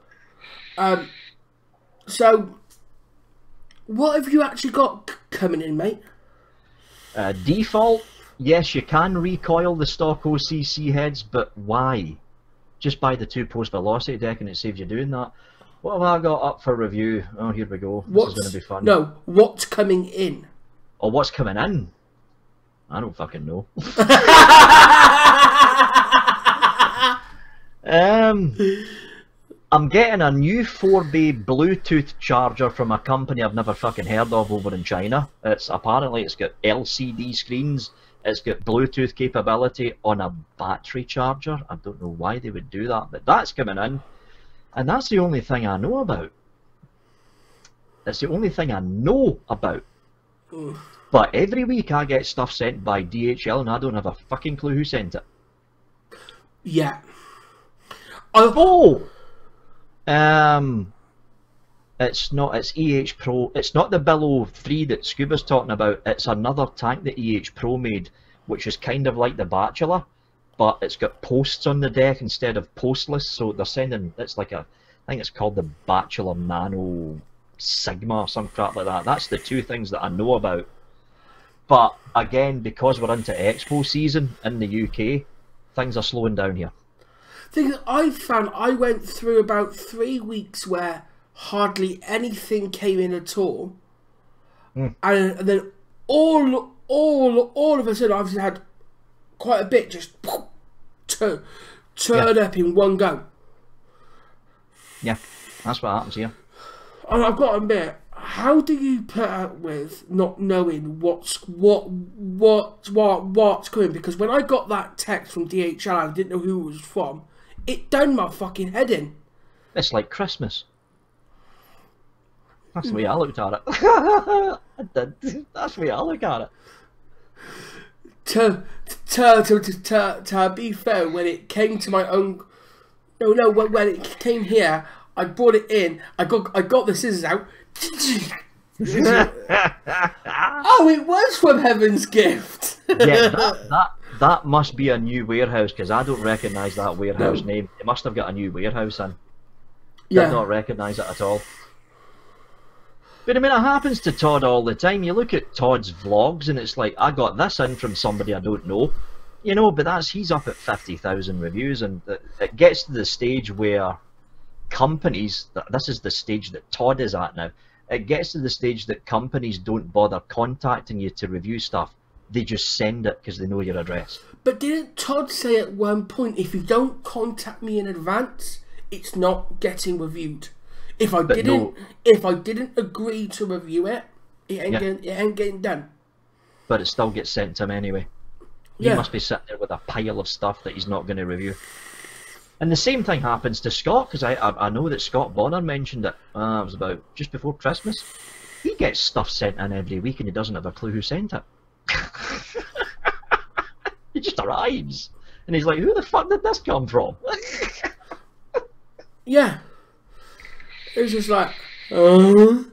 So, what have you actually got coming in, mate? Default, yes, you can recoil the stock OCC heads, but why? Just buy the 2-post velocity deck and it saves you doing that. What have I got up for review? Oh, here we go. This is going to be fun. No, what's coming in? Oh, what's coming in? I don't fucking know. I'm getting a new 4-bay Bluetooth charger from a company I've never fucking heard of over in China. It's got LCD screens, it's got Bluetooth capability on a battery charger. I don't know why they would do that, but that's coming in. And that's the only thing I know about. That's the only thing I know about. But every week I get stuff sent by DHL and I don't have a fucking clue who sent it. Yeah. It's EH Pro. It's not the Billow 3 that Scuba's talking about. It's another tank that EH Pro made, which is kind of like the Bachelor, but it's got posts on the deck instead of postless. So they're sending, it's like I think it's called the Bachelor Nano Sigma or some crap like that. That's the two things that I know about. But again, because we're into Expo season in the UK, things are slowing down here. Thing that I found, I went through about 3 weeks where hardly anything came in at all, and then all of a sudden I've had quite a bit just turn up in one go. Yeah, that's what happens here. And I've got to admit, how do you put up with not knowing what's coming? Because when I got that text from DHL, I didn't know who it was from. It done my fucking head in. It's like Christmas. That's the way I looked at it. That's the way I look at it. To be fair, when it came to my own, when it came here, I brought it in. I got the scissors out. Oh, it was from Heaven's Gift. Yeah, that must be a new warehouse, because I don't recognise that warehouse name. It must have got a new warehouse in. Did not recognise it at all. But I mean, it happens to Todd all the time. You look at Todd's vlogs and it's like, I got this in from somebody I don't know. But he's up at 50,000 reviews, and it gets to the stage where companies, this is the stage that Todd is at now, it gets to the stage that companies don't bother contacting you to review stuff. They just send it because they know your address. But didn't Todd say at one point, if you don't contact me in advance, it's not getting reviewed? If I didn't agree to review it, it ain't getting done. But it still gets sent to him anyway. He must be sitting there with a pile of stuff that he's not going to review. And the same thing happens to Scott, because I know that Scott Bonner mentioned it. It was about just before Christmas. He gets stuff sent in every week and he doesn't have a clue who sent it. He just arrives. And he's like, who the fuck did this come from? Yeah. It's just like, don't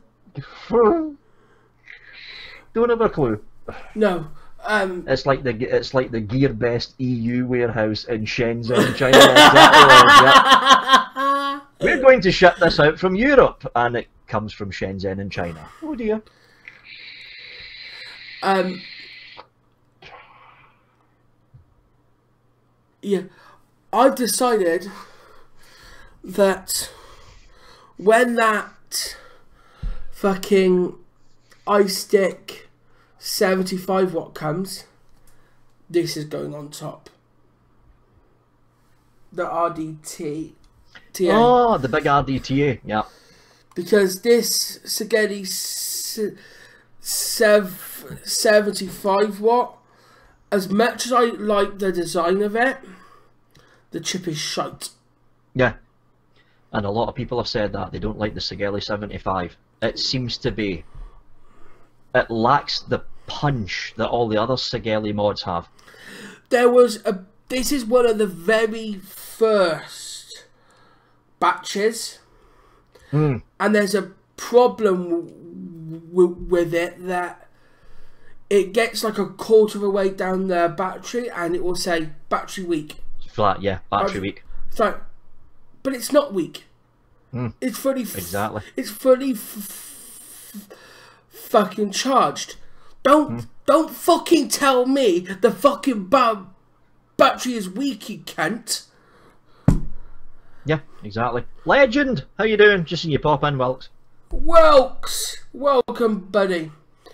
have a clue. No. It's like the GearBest EU warehouse in Shenzhen, China. Yeah. We're going to ship this out from Europe, and it comes from Shenzhen in China. Oh dear. Yeah, I've decided that when that fucking iStick 75 watt comes, this is going on top. The RDT. Oh, the big RDTA, yeah. Because this Sagedi 75 watt, as much as I like the design of it, the chip is shite. Yeah. And a lot of people have said that. They don't like the Sageli 75. It seems to be... It lacks the punch that all the other Sageli mods have. There was a... This is one of the very first batches. And there's a problem with it that it gets like a quarter of the way down the battery and it will say battery weak. Flat, yeah, battery weak. It's like, but it's not weak. It's fully it's fully fucking charged. Don't fucking tell me the fucking battery is weak, you cunt. Yeah, exactly. Legend, how you doing? Just seen you pop in, Wilkes. Wilkes, welcome, buddy.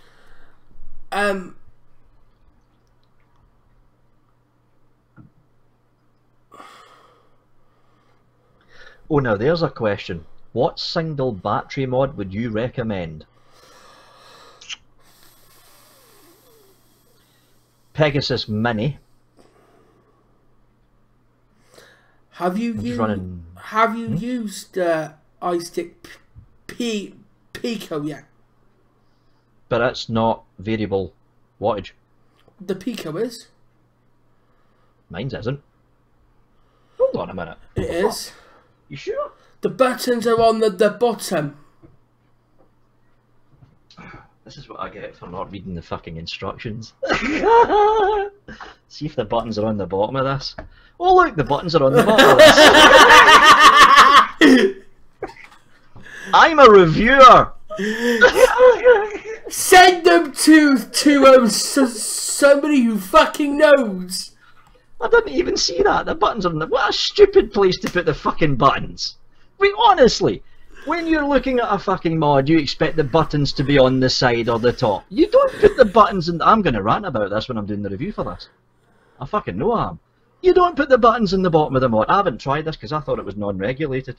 Oh, now there's a question. What single battery mod would you recommend? Pegasus Mini. Have you used iStick Pico yet? But it's not variable wattage. The Pico is. Mine's isn't. Hold on a minute. It is. You sure? The buttons are on the bottom. This is what I get for not reading the fucking instructions. See if the buttons are on the bottom of this. Oh look, the buttons are on the bottom of this. I'm a reviewer. Send them to somebody who fucking knows. I didn't even see that. The buttons are on the... What a stupid place to put the fucking buttons. Wait, honestly, when you're looking at a fucking mod, you expect the buttons to be on the side or the top. You don't put the buttons in... I'm going to rant about this when I'm doing the review for this. I fucking know I am. You don't put the buttons in the bottom of the mod. I haven't tried this because I thought it was non-regulated.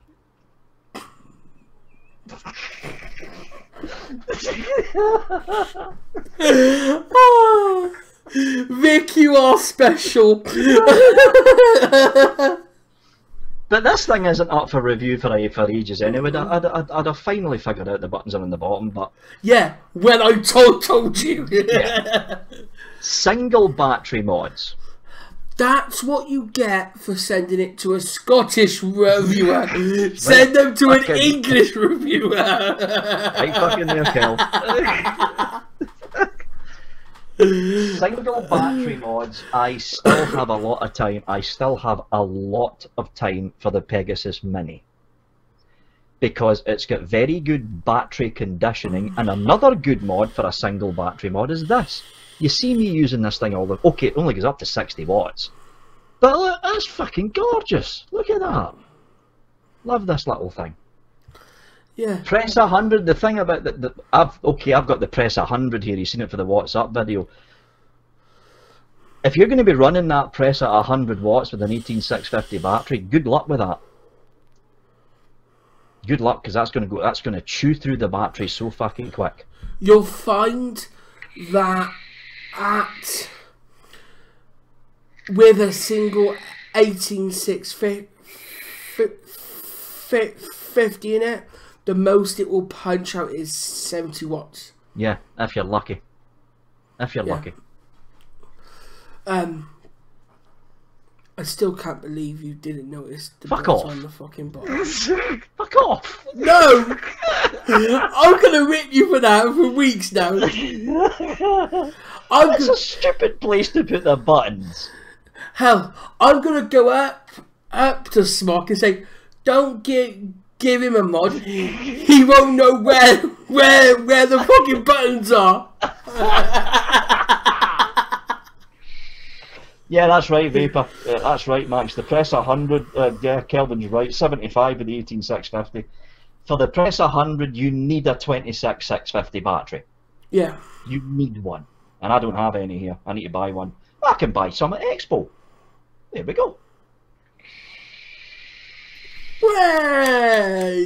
Oh, Vic, you are special. But this thing isn't up for review for ages anyway. I'd have finally figured out the buttons are on the bottom, but... Yeah, when I told you. Yeah. Single battery mods. That's what you get for sending it to a Scottish reviewer. Send them to an English reviewer. Right fucking there, Kel. Single battery mods, I still have a lot of time. I still have a lot of time for the Pegasus Mini. Because it's got very good battery conditioning, and another good mod for a single battery mod is this. You see me using this thing all the... Okay, it only goes up to 60 watts. But look, that's fucking gorgeous. Look at that. Love this little thing. Yeah. Press 100. The thing about I've got the Press 100 here. You've seen it for the WhatsApp video. If you're going to be running that press at 100 watts with an 18650 battery, good luck with that. Good luck, because that's going to chew through the battery so fucking quick. You'll find that with a single 18650 in it, the most it will punch out is 70 watts. Yeah, if you're lucky. If you're lucky. I still can't believe you didn't notice the Fuck dots off. on the fucking bottom. Fuck off! No! I'm gonna rip you for that for weeks now. It's a stupid place to put the buttons. Hell, I'm gonna go up to Smock and say, don't give him a mod. He won't know where the fucking buttons are. Yeah, that's right, Vapor. That's right, Max. The Press 100, yeah, Kelvin's right. 75 with the 18650. For the Press 100, you need a 26650 battery. Yeah. You need one. And I don't have any here. I need to buy one. I can buy some at Expo. There we go. Way!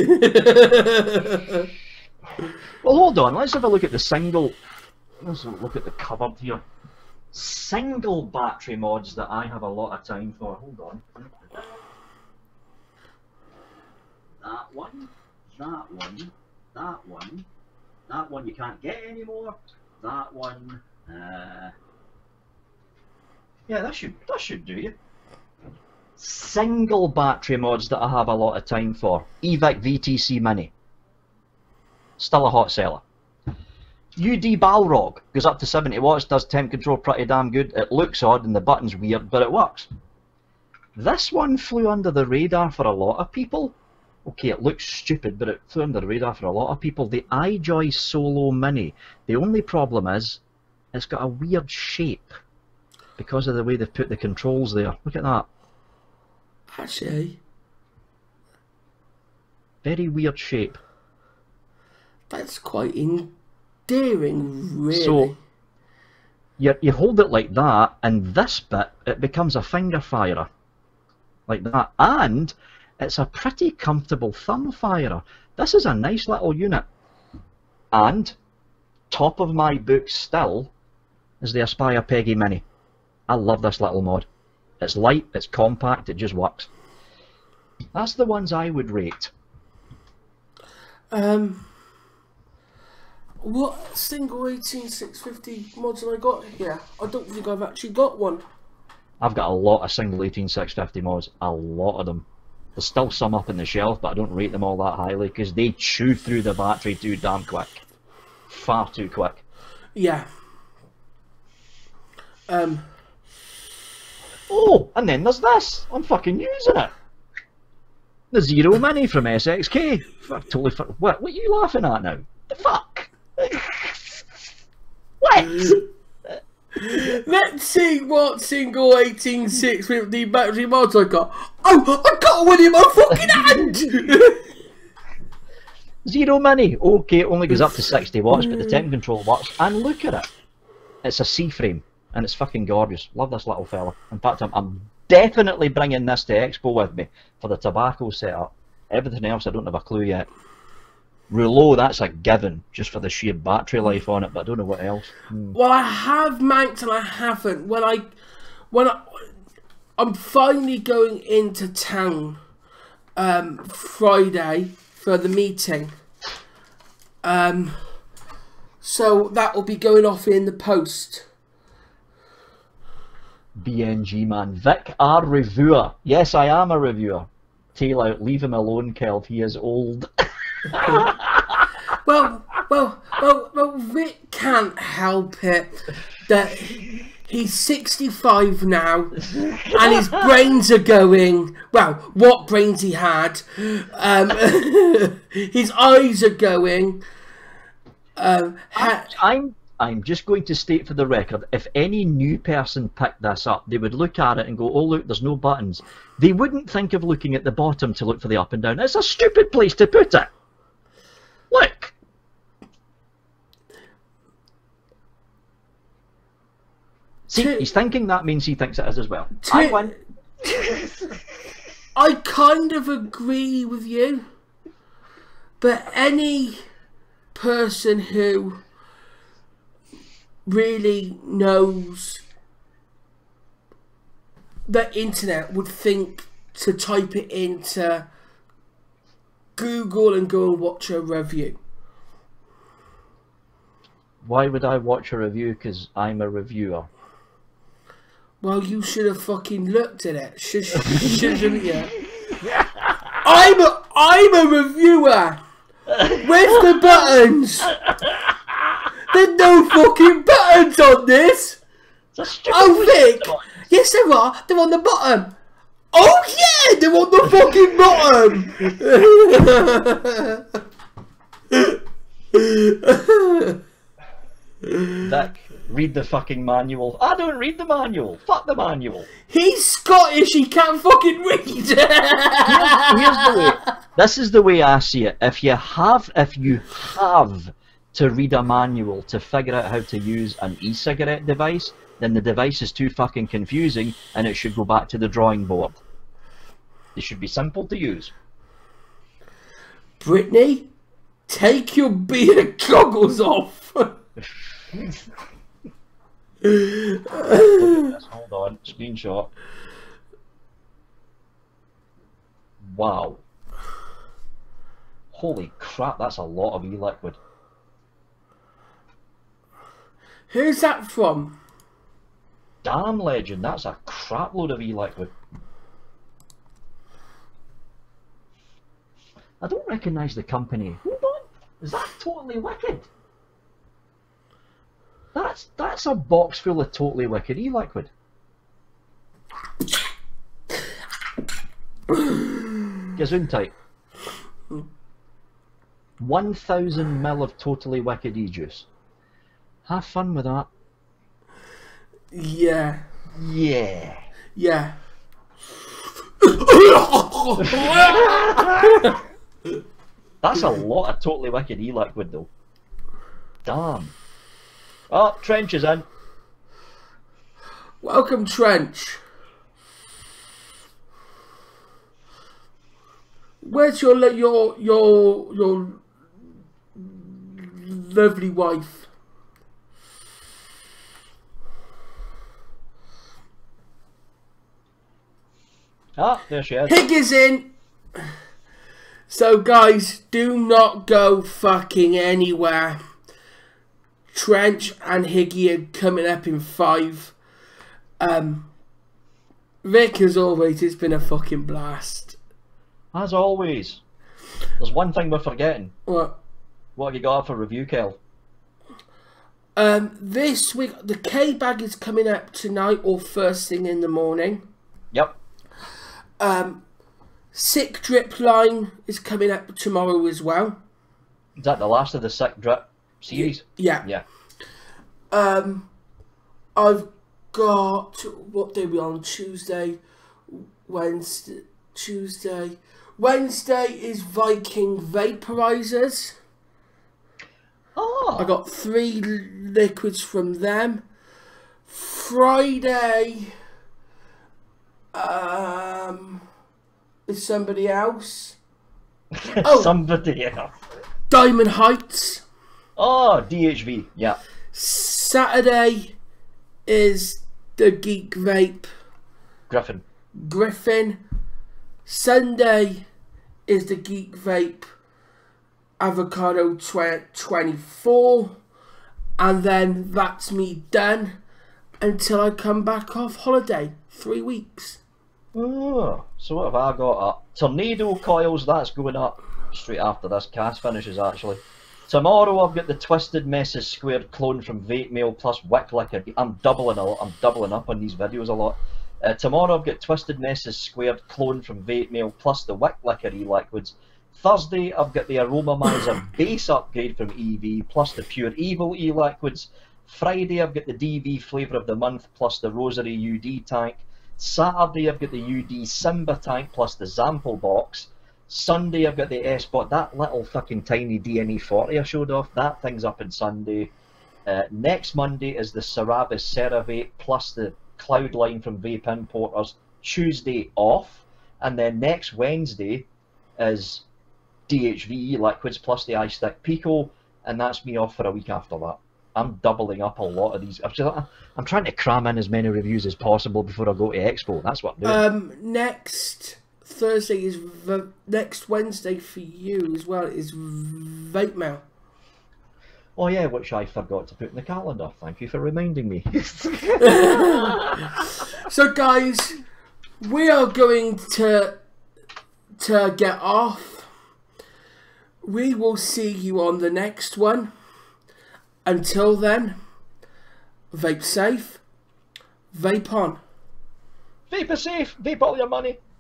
Well, hold on. Let's have a look at the single. Let's look at the cupboard here. Single battery mods that I have a lot of time for. Hold on. That one. That one. That one. That one you can't get anymore. That one. Yeah, that should do you. Single battery mods that I have a lot of time for. EVIC VTC Mini. Still a hot seller. UD Balrog goes up to 70 watts, does temp control pretty damn good. It looks odd and the button's weird, but it works. This one flew under the radar for a lot of people. Okay, it looks stupid, but it flew under the radar for a lot of people. The iJoy Solo Mini. The only problem is, it's got a weird shape because of the way they've put the controls there. Look at that. Actually, very weird shape. That's quite endearing, really. So, you hold it like that, and this bit, it becomes a finger firer. Like that. And it's a pretty comfortable thumb firer. This is a nice little unit. And, top of my book still, is the Aspire Peggy Mini. I love this little mod. It's light, it's compact, it just works. That's the ones I would rate. What single 18650 mods have I got here? I don't think I've actually got one. I've got a lot of single 18650 mods, a lot of them. There's still some up in the shelf, but I don't rate them all that highly because they chew through the battery too damn quick. Far too quick. Yeah. Oh, and then there's this. I'm fucking using it. The Zero Mini from SXK. Totally. What are you laughing at now? The fuck? What? Let's see what single 18650 battery mods I got. Oh, I got one in my fucking hand! Zero Mini. Okay, it only goes up to 60 watts, but the temp control works. And look at it. It's a C-frame. And it's fucking gorgeous. Love this little fella. In fact, I'm definitely bringing this to Expo with me for the tobacco setup. Everything else I don't have a clue yet. Rouleau, that's a given, just for the sheer battery life on it, but I don't know what else. Well, I have Manx and I haven't. I'm finally going into town Friday for the meeting. So that will be going off in the post. BNG man. Vic R. Reviewer. Yes, I am a reviewer. Tail out. Leave him alone, Kelv. He is old. Well, Vic can't help it that he's 65 now and his brains are going, well, what brains he had. His eyes are going. I'm I'm just going to state for the record, if any new person picked this up, they would look at it and go, oh look, there's no buttons. They wouldn't think of looking at the bottom to look for the up and down. It's a stupid place to put it. Look. See, he's thinking that means he thinks it is as well. I win. I kind of agree with you, but any person who really knows the internet would think to type it into Google and go and watch a review. Why would I watch a review? Because I'm a reviewer. Well, you should have fucking looked at it, shouldn't you? I'm a reviewer with the buttons. There's no fucking buttons on this. Oh, Vic. Yes, there are. They're on the bottom. Oh yeah, they're on the fucking bottom. Dick, read the fucking manual. I don't read the manual. Fuck the manual. He's Scottish. He can't fucking read. Here's the way. This is the way I see it. If you have to read a manual to figure out how to use an e-cigarette device, then the device is too fucking confusing and it should go back to the drawing board. They should be simple to use. Brittany, take your beard goggles off. Hold on, screenshot. Wow. Holy crap, that's a lot of e-liquid. Who's that from? Damn Legend, that's a crap load of e-liquid. I don't recognise the company. Hold on, is that Totally Wicked? That's a box full of Totally Wicked e-liquid. Gesundheit. 1,000 ml of Totally Wicked e-juice. Have fun with that. Yeah. Yeah. Yeah. That's a lot of Totally Wicked e-liquid though. Damn. Oh, Trench is in. Welcome, Trench. Where's your lovely wife? Ah, there she is. Hig is in. So guys, do not go fucking anywhere. Trench and Higgy are coming up in 5. Rick, as always, it's been a fucking blast. As always. There's one thing we're forgetting. What? What have you got for review, Kel? This week, the K-Bag is coming up tonight or first thing in the morning. Yep. Sick Drip line is coming up tomorrow as well. Is that the last of the Sick Drip series? Yeah. Yeah. I've got, what day are we on? Tuesday, Wednesday. Wednesday is Viking Vaporizers. Oh. I got 3 liquids from them. Friday is somebody else. Oh, Somebody else. Diamond Heights. Oh, DHV. Yeah. Saturday is the Geek Vape Griffin. Sunday is the Geek Vape Avocado 24, and then that's me done until I come back off holiday. 3 weeks. Oh, so what have I got up? Tornado Coils, that's going up straight after this cast finishes actually. Tomorrow I've got the Twisted Messes Squared clone from Vape Mail plus Wick Liquor. I'm doubling up on these videos a lot. Tomorrow I've got Twisted Messes Squared clone from Vape Mail plus the Wick Liquor e-liquids. Thursday I've got the Aromamizer base upgrade from EV plus the Pure Evil e-liquids. Friday, I've got the DV flavour of the month plus the Rosary UD tank. Saturday, I've got the UD Simba tank plus the Zample box. Sunday, I've got the S-Bot, that little fucking tiny DNE 40 I showed off. That thing's up on Sunday. Next Monday is the Cerabus Ceravape plus the Cloudline from Vape Importers. Tuesday off. And then next Wednesday is DHVE liquids plus the iStick Pico. And that's me off for a week after that. I'm doubling up a lot of these. I'm trying to cram in as many reviews as possible before I go to Expo. That's what I'm doing. Next Thursday is next Wednesday for you as well is Vape Mail. Oh yeah, which I forgot to put in the calendar. Thank you for reminding me. So guys, we are going to get off. We will see you on the next one. Until then, vape safe, vape on. Vape is safe, vape all your money.